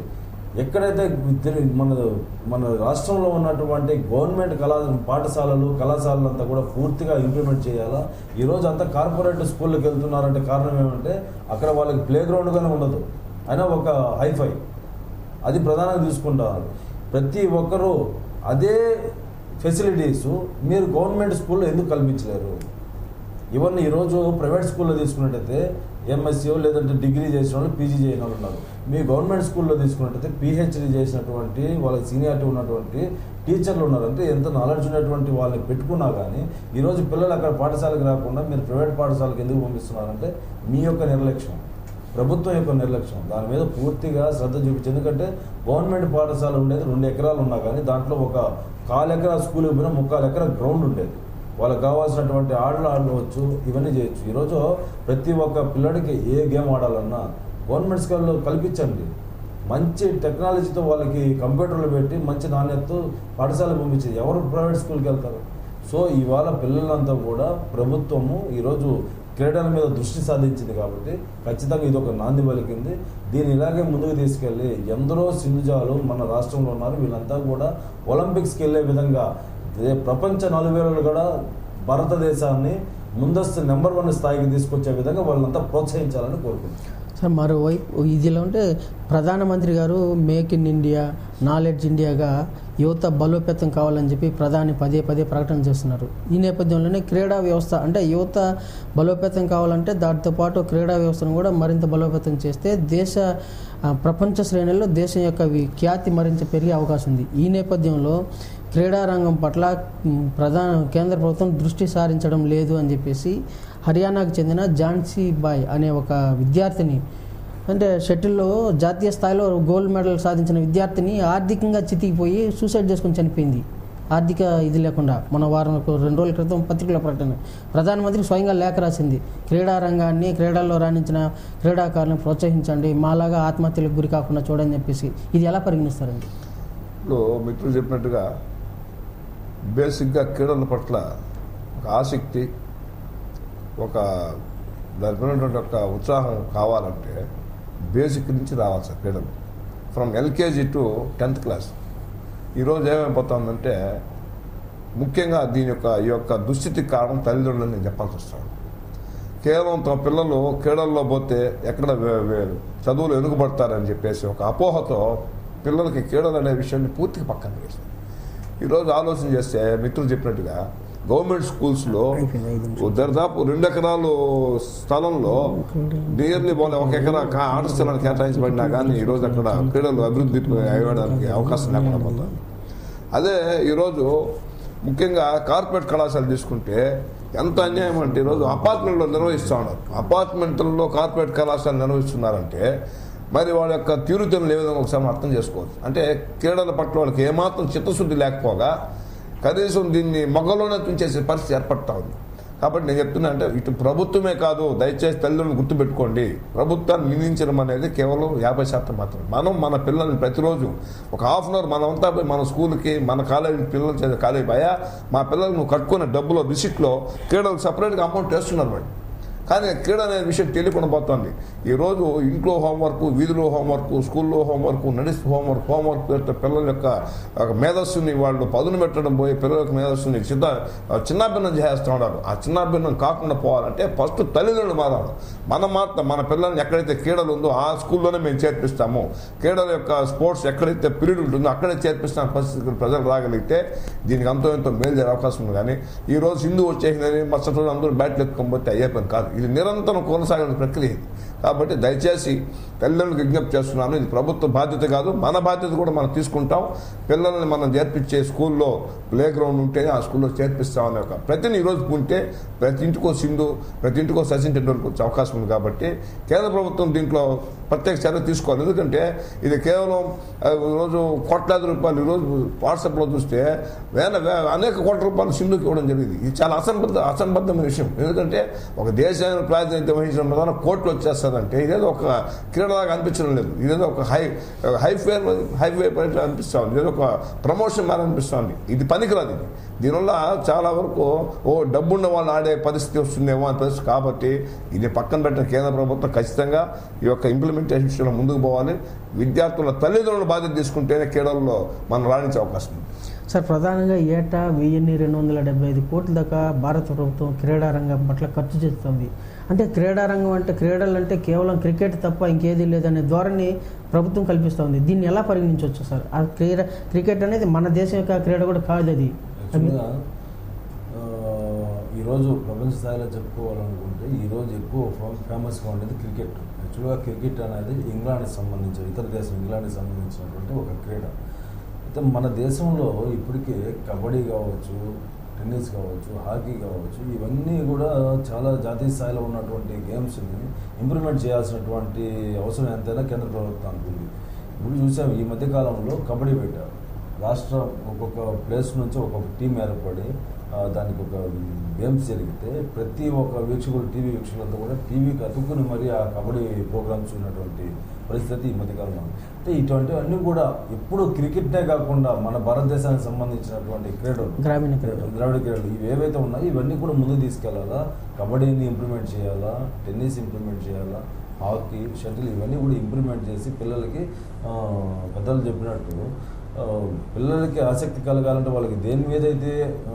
ఎక్కడైతే మన మన రాష్ట్రంలో ఉన్నటువంటి గవర్నమెంట్ కళా పాఠశాలలు కళాశాలలు అంతా కూడా పూర్తిగా ఇంప్లిమెంట్ చేయాలా. ఈరోజు అంతా కార్పొరేట్ స్కూళ్ళకి వెళ్తున్నారంటే కారణం ఏమంటే అక్కడ వాళ్ళకి ప్లే గ్రౌండ్గానే ఉండదు, అయినా ఒక హైఫై అది ప్రధానంగా తీసుకుంటారు. ప్రతి ఒక్కరూ అదే ఫెసిలిటీస్ మీరు గవర్నమెంట్ స్కూల్లో ఎందుకు కల్పించలేరు? ఇవన్నీ ఈరోజు ప్రైవేట్ స్కూల్లో తీసుకున్నట్టయితే ఎంఎస్సీ లేదంటే డిగ్రీ చేసిన వాళ్ళు పీజీ చేయని వాళ్ళు ఉన్నారు. మీ గవర్నమెంట్ స్కూల్లో తీసుకున్నట్టయితే పిహెచ్డీ చేసినటువంటి వాళ్ళకి సీనియారిటీ ఉన్నటువంటి టీచర్లు ఉన్నారు. అంటే ఎంత నాలెడ్జ్ ఉన్నటువంటి వాళ్ళని పెట్టుకున్నా కానీ ఈరోజు పిల్లలు అక్కడ పాఠశాలకు రాకుండా మీరు ప్రైవేట్ పాఠశాలకు ఎందుకు పంపిస్తున్నారంటే మీ యొక్క నిర్లక్ష్యం, ప్రభుత్వం యొక్క నిర్లక్ష్యం. దాని మీద పూర్తిగా శ్రద్ధ చూపించి, ఎందుకంటే గవర్నమెంట్ పాఠశాల ఉండేది రెండు ఎకరాలు ఉన్నా కానీ దాంట్లో ఒక కాలు ఎకరా స్కూల్కి పోయినా ముక్కాలు ఎకరా గ్రౌండ్ ఉండేది. వాళ్ళకి కావాల్సినటువంటి ఆటలు ఆడవచ్చు, ఇవన్నీ చేయొచ్చు. ఈరోజు ప్రతి ఒక్క పిల్లడికి ఏ గేమ్ ఆడాలన్నా గవర్నమెంట్ స్కూల్లో కల్పించండి. మంచి టెక్నాలజీతో వాళ్ళకి కంప్యూటర్లు పెట్టి మంచి నాణ్యతతో పాఠశాలకు పంపించేది. ఎవరు ప్రైవేట్ స్కూల్కి వెళ్తారు? సో ఇవాళ పిల్లలంతా కూడా ప్రభుత్వము ఈరోజు క్రీడల మీద దృష్టి సాధించింది కాబట్టి ఖచ్చితంగా ఇది ఒక నాంది పలికింది. దీన్ని ఇలాగే ముందుకు తీసుకెళ్ళి ఎందరో సింధుజాలు మన రాష్ట్రంలో ఉన్నారు, వీళ్ళంతా కూడా ఒలింపిక్స్కి వెళ్ళే విధంగా ప్రపంచ నలువేళలు కూడా భారతదేశాన్ని ముందస్తు నెంబర్ వన్ స్థాయికి తీసుకొచ్చే విధంగా వాళ్ళంతా ప్రోత్సహించాలని కోరుకుంటున్నాను. సార్ మరోవైపు ఇదిలో ఉంటే ప్రధానమంత్రి గారు మేక్ ఇన్ ఇండియా, నాలెడ్జ్ ఇండియాగా యువత బలోపేతం కావాలని చెప్పి ప్రధాని పదే పదే ప్రకటన చేస్తున్నారు. ఈ నేపథ్యంలోనే క్రీడా వ్యవస్థ అంటే యువత బలోపేతం కావాలంటే దాంతో పాటు క్రీడా వ్యవస్థను కూడా మరింత బలోపేతం చేస్తే దేశ ప్రపంచ శ్రేణుల్లో దేశం యొక్క ఖ్యాతి మరింత పెరిగే అవకాశం ఉంది. ఈ నేపథ్యంలో క్రీడారంగం పట్ల ప్రధాన కేంద్ర ప్రభుత్వం దృష్టి సారించడం లేదు అని చెప్పేసి హర్యానాకు చెందిన ఝాన్సీ బాయ్ అనే ఒక విద్యార్థిని, అంటే షటిల్లో జాతీయ స్థాయిలో గోల్డ్ మెడల్ సాధించిన విద్యార్థిని ఆర్థికంగా చితికిపోయి సూసైడ్ చేసుకుని చనిపోయింది. ఆర్థిక ఇది లేకుండా మన వారం రెండు రోజుల క్రితం పత్రికలో ప్రకటన ప్రధానమంత్రి స్వయంగా లేఖ రాసింది. క్రీడారంగాన్ని క్రీడల్లో రాణించిన క్రీడాకారులను ప్రోత్సహించండి, మాలాగా ఆత్మహత్యలకు గురి కాకుండా చూడని చెప్పేసి. ఇది ఎలా పరిగణిస్తారండి? ఇప్పుడు మిత్రులు చెప్పినట్టుగా బేసిక్గా క్రీడల పట్ల ఒక ఆసక్తి, ఒక దానిపైనటువంటి ఒక ఉత్సాహం కావాలంటే బేసిక్ నుంచి రావాలి సార్ క్రీడలు. From LKG to tenth class. ఈరోజు ఏమైపోతుందంటే ముఖ్యంగా దీని యొక్క ఈ యొక్క దుస్థితికి కారణం తల్లిదండ్రులని నేను చెప్పాల్సి వస్తాను. కేవలం తమ పిల్లలు క్రీడల్లో పోతే ఎక్కడ చదువులు వెనుకబడతారని చెప్పేసి ఒక అపోహతో పిల్లలకి క్రీడలు అనే విషయాన్ని పూర్తిగా పక్కన వేస్తారు. ఈరోజు ఆలోచన చేస్తే మిత్రులు చెప్పినట్టుగా గవర్నమెంట్ స్కూల్స్లో దాదాపు రెండు ఎకరాలు స్థలంలో నియర్లీ వాళ్ళ ఒక ఎకరా ఆట స్థలాన్ని కేటాయించబడినా కానీ ఈరోజు అక్కడ క్రీడలు అభివృద్ధి అయ్యడానికి అవకాశం లేకుండా పోతుంది. అదే ఈరోజు ముఖ్యంగా కార్పొరేట్ కళాశాలలు తీసుకుంటే ఎంత అన్యాయం అంటే ఈరోజు అపార్ట్మెంట్లో నిర్వహిస్తూ ఉన్నారు. అపార్ట్మెంట్లలో కార్పొరేట్ కళాశాలలు నిర్వహిస్తున్నారంటే మరి వాళ్ళ యొక్క తీరుతెన్నులు ఏ విధంగా ఒకసారి అర్థం చేసుకోవచ్చు. అంటే క్రీడల పట్ల వాళ్ళకి ఏమాత్రం చిత్తశుద్ధి లేకపోగా కనీసం దీన్ని మొగ్గలోనే తుంచేసే పరిస్థితి ఏర్పడతా ఉంది. కాబట్టి నేను చెప్తున్నా అంటే ఇటు ప్రభుత్వమే కాదు, దయచేసి తల్లిదండ్రులు గుర్తుపెట్టుకోండి, ప్రభుత్వాన్ని నిందించడం అనేది కేవలం యాభై శాతం మాత్రమే. మనం మన పిల్లల్ని ప్రతిరోజు ఒక హాఫ్ అన్ అవర్ మనమంతా పోయి మన స్కూల్కి మన కాలేజీ పిల్లలు చేసే కాలేజీ భయా మా పిల్లలు నువ్వు కట్టుకునే డబ్బులో రిసిప్ట్లో క్రీడలు సపరేట్గా అమౌంట్ వేస్తున్నారు వాడు. కానీ క్రీడ అనే విషయం తెలియకుండా పోతుంది. ఈరోజు ఇంట్లో హోంవర్క్, వీధిలో హోంవర్క్, స్కూల్లో హోంవర్క్, నడిస్తూ హోంవర్క్ హోంవర్క్ పేరుతో పిల్లల యొక్క మేధస్సుని వాళ్ళు పదును పెట్టడం పోయి పిల్లల యొక్క మేధస్సుని చిన్న చిన్నాభిన్నం చేస్తూ ఉన్నారు. ఆ చిన్నాభిన్నం కాకుండా పోవాలంటే ఫస్ట్ తల్లిదండ్రులు మారాలి. మన మాత్రం మన పిల్లల్ని ఎక్కడైతే క్రీడలు ఉందో ఆ స్కూల్లోనే మేము చేర్పిస్తాము, క్రీడల యొక్క స్పోర్ట్స్ ఎక్కడైతే పీరియడ్ ఉంటుందో అక్కడే చేర్పిస్తున్న పరిస్థితులు ప్రజలు రాగలిగితే దీనికి అంతో ఎంతో మేలు జరిగే అవకాశం ఉంది. కానీ ఈరోజు హిందూ వచ్చేసిందని మరుసటి రోజు అందరూ బ్యాట్లు ఎత్తుకోకపోతే అయ్యే పని కాదు. ఇది నిరంతరం కొనసాగిన ప్రక్రియ. కాబట్టి దయచేసి తల్లిదండ్రులకు విజ్ఞప్తి చేస్తున్నాను, ఇది ప్రభుత్వ బాధ్యత కాదు, మన బాధ్యత కూడా మనం తీసుకుంటాం. పిల్లల్ని మనం చేర్పించే స్కూల్లో ప్లే గ్రౌండ్ ఉంటే ఆ స్కూల్లో చేర్పిస్తామనే ఒక ప్రతిని ఈరోజు ఉంటే ప్రతి ఇంటికో సింధు, ప్రతి ఇంటికో సచిన్ టెండూల్కర్ వచ్చే అవకాశం ఉంది. కాబట్టి కేంద్ర ప్రభుత్వం దీంట్లో ప్రత్యేక చర్య తీసుకోవాలి. ఎందుకంటే ఇది కేవలం ఈరోజు కోట్లాది రూపాయలు ఈరోజు వాట్సాప్లో చూస్తే వేల అనేక కోట్ల రూపాయలు సింధుకి ఇవ్వడం జరిగింది. ఇది చాలా అసంబద్ధ అసంబద్ధమైన విషయం. ఎందుకంటే ఒక దేశాన్ని ప్రాతినిధ్యం వహించడం ద్వారా కోట్లు వచ్చేస్తారు చేస్తుందంటే ఇదేదో ఒక క్రీడలాగా అనిపించడం లేదు. ఇదేదో ఒక హై హైఫే హైవే పైపు అనిపిస్తూ ఉంది. ఇదేదో ఒక ప్రమోషన్ మారి అనిపిస్తుంది. ఇది పనికిరాదు. ఇది దీనివల్ల చాలా వరకు ఓ డబ్బున్న వాళ్ళు ఆడే పరిస్థితి వస్తుందేమో అని పరిస్థితి. కాబట్టి ఇది పక్కన పెట్టిన కేంద్ర ప్రభుత్వం ఖచ్చితంగా ఈ యొక్క ఇంప్లిమెంటేషన్ విషయంలో ముందుకు పోవాలి. విద్యార్థుల తల్లిదండ్రుల బాధ్యత తీసుకుంటేనే క్రీడల్లో మనం రాణించే అవకాశం ఉంది. సార్, ప్రధానంగా ఏటా వెయ్యిన్ని రెండు వందల డెబ్బై ఐదు కోట్ల దాకా భారత ప్రభుత్వం క్రీడా రంగం పట్ల ఖర్చు చేస్తుంది. అంటే క్రీడా రంగం అంటే క్రీడలు అంటే కేవలం క్రికెట్ తప్ప ఇంకేదీ లేదనే ధోరణి ప్రభుత్వం కల్పిస్తుంది. దీన్ని ఎలా పరిగణించవచ్చు సార్? ఆ క్రీడ క్రికెట్ అనేది మన దేశం యొక్క క్రీడ కూడా కాదు. అది ఈరోజు ప్రపంచ స్థాయిలో చెప్పుకోవాలనుకుంటే ఈరోజు ఎక్కువ ఫేమస్గా ఉండేది క్రికెట్. యాక్చువల్గా క్రికెట్ అనేది ఇంగ్లాండ్కి సంబంధించిన ఇతర దేశం ఇంగ్లాండ్కి సంబంధించినటువంటి ఒక క్రీడ. అయితే మన దేశంలో ఇప్పటికే కబడ్డీ కావచ్చు, టెన్నిస్ కావచ్చు, హాకీ కావచ్చు, ఇవన్నీ కూడా చాలా జాతీయ స్థాయిలో ఉన్నటువంటి గేమ్స్ని ఇంప్రూవ్మెంట్ చేయాల్సినటువంటి అవసరం ఎంతైనా కేంద్ర ప్రభుత్వానికి ఉంది. ఇప్పుడు చూసాం ఈ మధ్యకాలంలో కబడ్డీ పెట్టారు. రాష్ట్రం ఒక్కొక్క ప్లేస్ నుంచి ఒక్కొక్క టీం ఏర్పడి దానికి ఒక గేమ్స్ జరిగితే ప్రతి ఒక్క వీక్షకులు టీవీ వీక్షకులతో కూడా టీవీకి అతుక్కుని మరి ఆ కబడ్డీ ప్రోగ్రామ్స్ ఉన్నటువంటి పరిస్థితి ఈ మధ్యకాలంలో. అంటే ఇటువంటివన్నీ కూడా ఎప్పుడు క్రికెట్నే కాకుండా మన భారతదేశానికి సంబంధించినటువంటి క్రీడలు, గ్రామీణ క్రీడలు, ద్రావిడ క్రీడలు ఇవి ఏవైతే ఉన్నాయో ఇవన్నీ కూడా ముందుకు తీసుకెళ్లాలా. కబడ్డీని ఇంప్రూవ్మెంట్ చేయాలా, టెన్నిస్ ఇంప్రూవ్మెంట్ చేయాలా, హాకీ, షటిల్ ఇవన్నీ కూడా ఇంప్రూవ్మెంట్ చేసి పిల్లలకి పెద్దలు చెప్పినట్టు పిల్లలకి ఆసక్తి కలగాలంటే వాళ్ళకి దేని మీద అయితే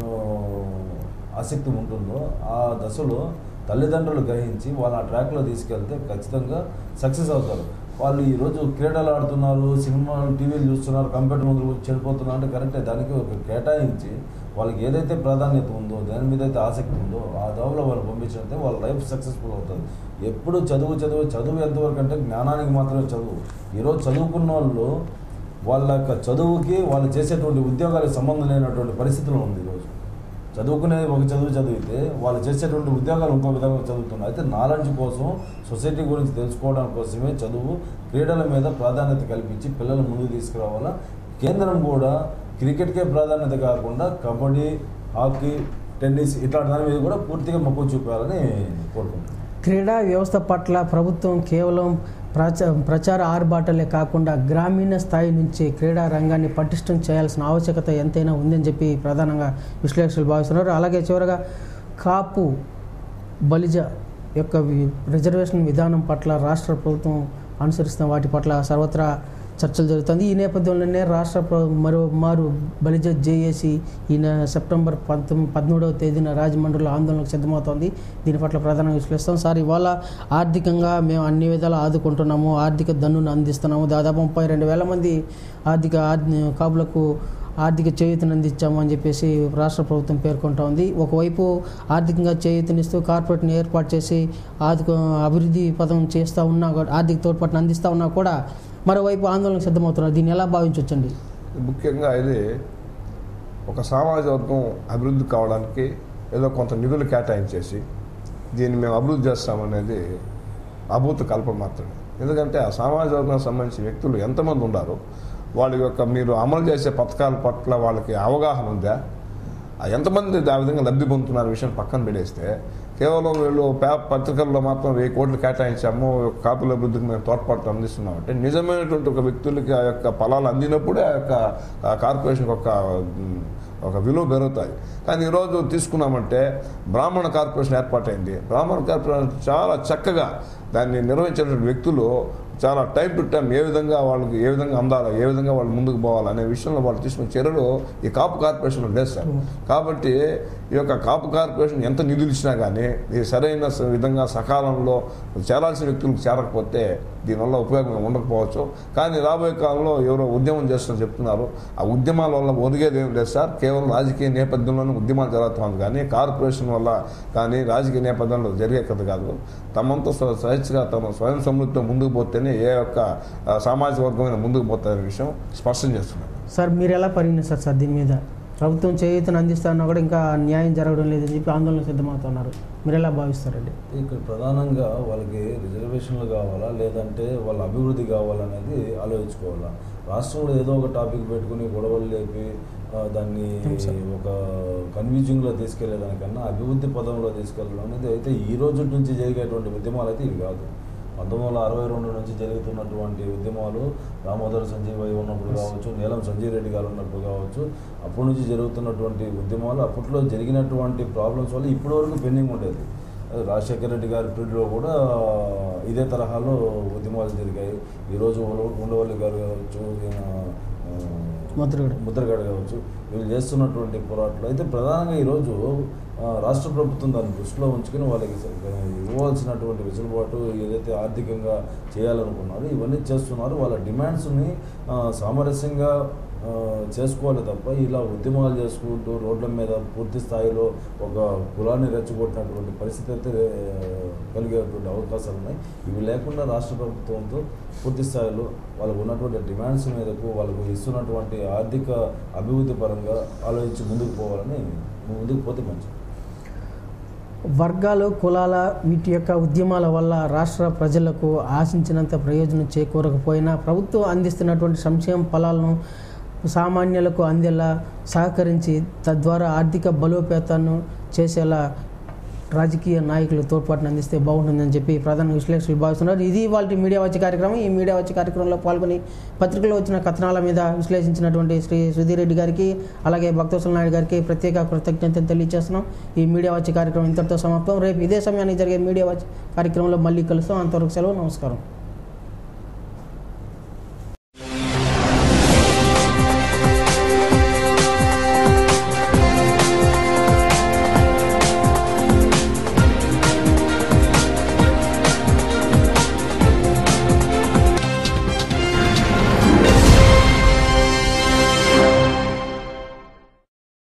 ఆసక్తి ఉంటుందో ఆ దశలో తల్లిదండ్రులు గ్రహించి వాళ్ళ ఆ ట్రాక్లో తీసుకెళ్తే ఖచ్చితంగా సక్సెస్ అవుతారు. వాళ్ళు ఈరోజు క్రీడలు ఆడుతున్నారు, సినిమాలు టీవీలు చూస్తున్నారు, కంప్యూటర్ ముందు చెడిపోతున్నారు అంటే కరెక్టే. దానికి ఒక కేటాయించి వాళ్ళకి ఏదైతే ప్రాధాన్యత ఉందో, దాని మీద అయితే ఆసక్తి ఉందో ఆ దోవలో వాళ్ళు పంపించినట్టే వాళ్ళ లైఫ్ సక్సెస్ఫుల్ అవుతుంది. ఎప్పుడు చదువు చదువు చదువు ఎంతవరకు అంటే జ్ఞానానికి మాత్రమే చదువు. ఈరోజు చదువుకున్న వాళ్ళు వాళ్ళ యొక్క చదువుకి వాళ్ళు చేసేటువంటి ఉద్యోగాలకు సంబంధం లేనటువంటి పరిస్థితులు ఉంది. ఈరోజు చదువుకునేది ఒక చదువు చదివితే వాళ్ళు చేసేటువంటి ఉద్యోగాలు ఇంకో విధంగా చదువుతున్నారు. అయితే నాలెడ్జ్ కోసం, సొసైటీ గురించి తెలుసుకోవడం కోసమే చదువు, క్రీడల మీద ప్రాధాన్యత కల్పించి పిల్లలు ముందుకు తీసుకురావాలా. కేంద్రం కూడా క్రికెట్కే ప్రాధాన్యత కాకుండా కబడ్డీ, హాకీ, టెన్నిస్ ఇట్లాంటి దాని మీద కూడా పూర్తిగా మక్కువ చూపాలని కోరుకుంటున్నాను. క్రీడా వ్యవస్థ పట్ల ప్రభుత్వం కేవలం ప్రచ ప్రచార ఆర్భాటాలే కాకుండా గ్రామీణ స్థాయి నుంచి క్రీడా రంగాన్ని పటిష్టం చేయాల్సిన ఆవశ్యకత ఎంతైనా ఉందని చెప్పి ప్రధానంగా విశ్లేషకులు భావిస్తున్నారు. అలాగే చివరగా కాపు బలిజ యొక్క రిజర్వేషన్ విధానం పట్ల రాష్ట్ర ప్రభుత్వం అనుసరిస్తున్న వాటి పట్ల సర్వత్రా చర్చలు జరుగుతుంది. ఈ నేపథ్యంలోనే రాష్ట్ర మరో మారు బలిజ జేఏసీ ఈ సెప్టెంబర్ పంతొమ్మిది పదమూడవ తేదీన రాజమండ్రిలో ఆందోళనకు సిద్ధమవుతోంది. దీని పట్ల ప్రధానంగా విశ్లేషిస్తాం. సార్, ఇవాళ ఆర్థికంగా మేము అన్ని విధాలు ఆదుకుంటున్నాము, ఆర్థిక దన్నును అందిస్తున్నాము, దాదాపు ముప్పై రెండు వేల మంది ఆర్థిక కాపులకు ఆర్థిక చేయూతను అందించాము అని చెప్పేసి రాష్ట్ర ప్రభుత్వం పేర్కొంటా ఉంది. ఒకవైపు ఆర్థికంగా చేయూతనిస్తూ కార్పొరేట్ని ఏర్పాటు చేసి ఆర్థిక అభివృద్ధి పథం చేస్తూ ఉన్నా, ఆర్థిక తోడ్పాటును అందిస్తూ ఉన్నా కూడా మరోవైపు ఆందోళనకు సిద్ధమవుతున్నారు. దీన్ని ఎలా భావించవచ్చండి? ముఖ్యంగా ఇది ఒక సామాజిక వర్గం అభివృద్ధి కావడానికి ఏదో కొంత నిధులు కేటాయించేసి దీన్ని మేము అభివృద్ధి చేస్తామనేది అభూత కల్పన మాత్రమే. ఎందుకంటే ఆ సామాజిక వర్గానికి సంబంధించిన వ్యక్తులు ఎంతమంది ఉన్నారు, వాళ్ళ యొక్క మీరు అమలు చేసే పథకాల పట్ల వాళ్ళకి అవగాహన ఉందా, ఎంతమంది ఆ విధంగా లబ్ధి పొందుతున్నారు విషయం పక్కన పెడేస్తే కేవలం వీళ్ళు పేప పత్రికల్లో మాత్రం వెయ్యి కోట్లు కేటాయించాము, కాపుల అభివృద్ధికి మేము తోడ్పాటు అందిస్తున్నాం అంటే నిజమైనటువంటి ఒక వ్యక్తులకి ఆ యొక్క ఫలాలు అందినప్పుడే ఆ యొక్క కార్పొరేషన్కి ఒక ఒక విలువ పెరుగుతాయి. కానీ ఈరోజు తీసుకున్నామంటే బ్రాహ్మణ కార్పొరేషన్ ఏర్పాటైంది. బ్రాహ్మణ కార్పొరేషన్ చాలా చక్కగా దాన్ని నిర్వహించేటువంటి వ్యక్తులు చాలా టైం టు టైం ఏ విధంగా వాళ్ళకి ఏ విధంగా అందాలి, ఏ విధంగా వాళ్ళు ముందుకు పోవాలి అనే విషయంలో వాళ్ళు తీసుకున్న చర్యలు ఈ కాపు కార్పొరేషన్లో లేదు సార్. కాబట్టి ఈ యొక్క కాపు కార్పొరేషన్ ఎంత నిధులు ఇచ్చినా కానీ ఇది సరైన విధంగా సకాలంలో చేరాల్సిన వ్యక్తులకు చేరకపోతే దీనివల్ల ఉపయోగం ఉండకపోవచ్చు. కానీ రాబోయే కాలంలో ఎవరో ఉద్యమం చేస్తారని చెప్తున్నారు. ఆ ఉద్యమాల వల్ల ఒరిగేది ఏం లేదు సార్. కేవలం రాజకీయ నేపథ్యంలోనే ఉద్యమాలు జరుగుతుంది కానీ కార్పొరేషన్ వల్ల కానీ రాజకీయ నేపథ్యంలో జరిగే కథ కాదు. తమంతా స్వేచ్ఛగా తమ స్వయం సమృద్ధితో ముందుకు పోతేనే ఏ యొక్క సామాజిక వర్గమైన ముందుకు పోతారనే విషయం స్పష్టం చేస్తున్నారు. సార్, మీరు ఎలా పరిగణిస్తారు సార్ దీని మీద? ప్రభుత్వం చేయూతను అందిస్తున్నా కూడా ఇంకా న్యాయం జరగడం లేదని చెప్పి ఆందోళన సిద్ధమవుతున్నారు. మీరు ఎలా భావిస్తారండి? ఇక్కడ ప్రధానంగా వాళ్ళకి రిజర్వేషన్లు కావాలా లేదంటే వాళ్ళ అభివృద్ధి కావాలనేది ఆలోచించుకోవాలా. రాష్ట్రంలో ఏదో ఒక టాపిక్ పెట్టుకుని గొడవలు లేపి దాన్ని ఒక కన్ఫ్యూజింగ్లో తీసుకెళ్లేదానికన్నా అభివృద్ధి పదంలో తీసుకెళ్ళడం అనేది అయితే ఈ రోజు నుంచి జరిగేటువంటి ఉద్యమాలు అయితే ఇవి కాదు. పంతొమ్మిది వందల అరవై రెండు నుంచి జరుగుతున్నటువంటి ఉద్యమాలు దామోదర సంజీవయ్య ఉన్నప్పుడు కావచ్చు, నీలం సంజీవ్ రెడ్డి గారు ఉన్నప్పుడు కావచ్చు, అప్పటి నుంచి జరుగుతున్నటువంటి ఉద్యమాలు అప్పట్లో జరిగినటువంటి ప్రాబ్లమ్స్ వల్ల ఇప్పటి వరకు పెండింగ్ ఉండేది. రాజశేఖర రెడ్డి గారి పీరియడ్లో కూడా ఇదే తరహాలో ఉద్యమాలు జరిగాయి. ఈరోజు ఉండవల్లి గారు కావచ్చు, ముద్రగడ ముద్రగడ కావచ్చు, వీళ్ళు చేస్తున్నటువంటి పోరాటాలు అయితే ప్రధానంగా ఈరోజు రాష్ట్ర ప్రభుత్వం దాన్ని దృష్టిలో ఉంచుకొని వాళ్ళకి ఇవ్వాల్సినటువంటి వెసులుబాటు ఏదైతే ఆర్థికంగా చేయాలనుకున్నారో ఇవన్నీ చేస్తున్నారు. వాళ్ళ డిమాండ్స్ని సామరస్యంగా చేసుకోవాలి తప్ప ఇలా ఉద్యమాలు చేసుకుంటూ రోడ్ల మీద పూర్తి స్థాయిలో ఒక కులాన్ని రెచ్చగొట్టినటువంటి పరిస్థితి అయితే కలిగేటువంటి అవకాశాలు ఉన్నాయి. ఇవి లేకుండా రాష్ట్ర ప్రభుత్వంతో పూర్తి స్థాయిలో వాళ్ళకు ఉన్నటువంటి డిమాండ్స్ మీదకు వాళ్ళకు ఇస్తున్నటువంటి ఆర్థిక అభివృద్ధి పరంగా ఆలోచించి ముందుకు పోవాలని ముందుకు పోతే మంచిది. వర్గాలు, కులాల వీటి యొక్క ఉద్యమాల వల్ల రాష్ట్ర ప్రజలకు ఆశించినంత ప్రయోజనం చేకూరకపోయినా ప్రభుత్వం అందిస్తున్నటువంటి సంక్షేమ ఫలాలను సామాన్యులకు అందేలా సహకరించి తద్వారా ఆర్థిక బలోపేతాన్ని చేసేలా రాజకీయ నాయకులు తోడ్పాటును అందిస్తే బాగుంటుందని చెప్పి ప్రధాన విశ్లేషకులు భావిస్తున్నారు. ఇది వాళ్ళ మీడియా వచ్చే కార్యక్రమం. ఈ మీడియా వచ్చే కార్యక్రమంలో పాల్గొని పత్రికలో వచ్చిన కథనాల మీద విశ్లేషించినటువంటి శ్రీ సుధీర్ రెడ్డి గారికి అలాగే భక్తవత్సల నాయుడు గారికి ప్రత్యేక కృతజ్ఞతలు తెలియజేస్తున్నాం. ఈ మీడియా వచ్చే కార్యక్రమం ఇంతటితో సమాప్తం. రేపు ఇదే సమయానికి జరిగే మీడియా వచ్చే కార్యక్రమంలో మళ్ళీ కలుస్తాం. అంతవరకు సెలవు. నమస్కారం.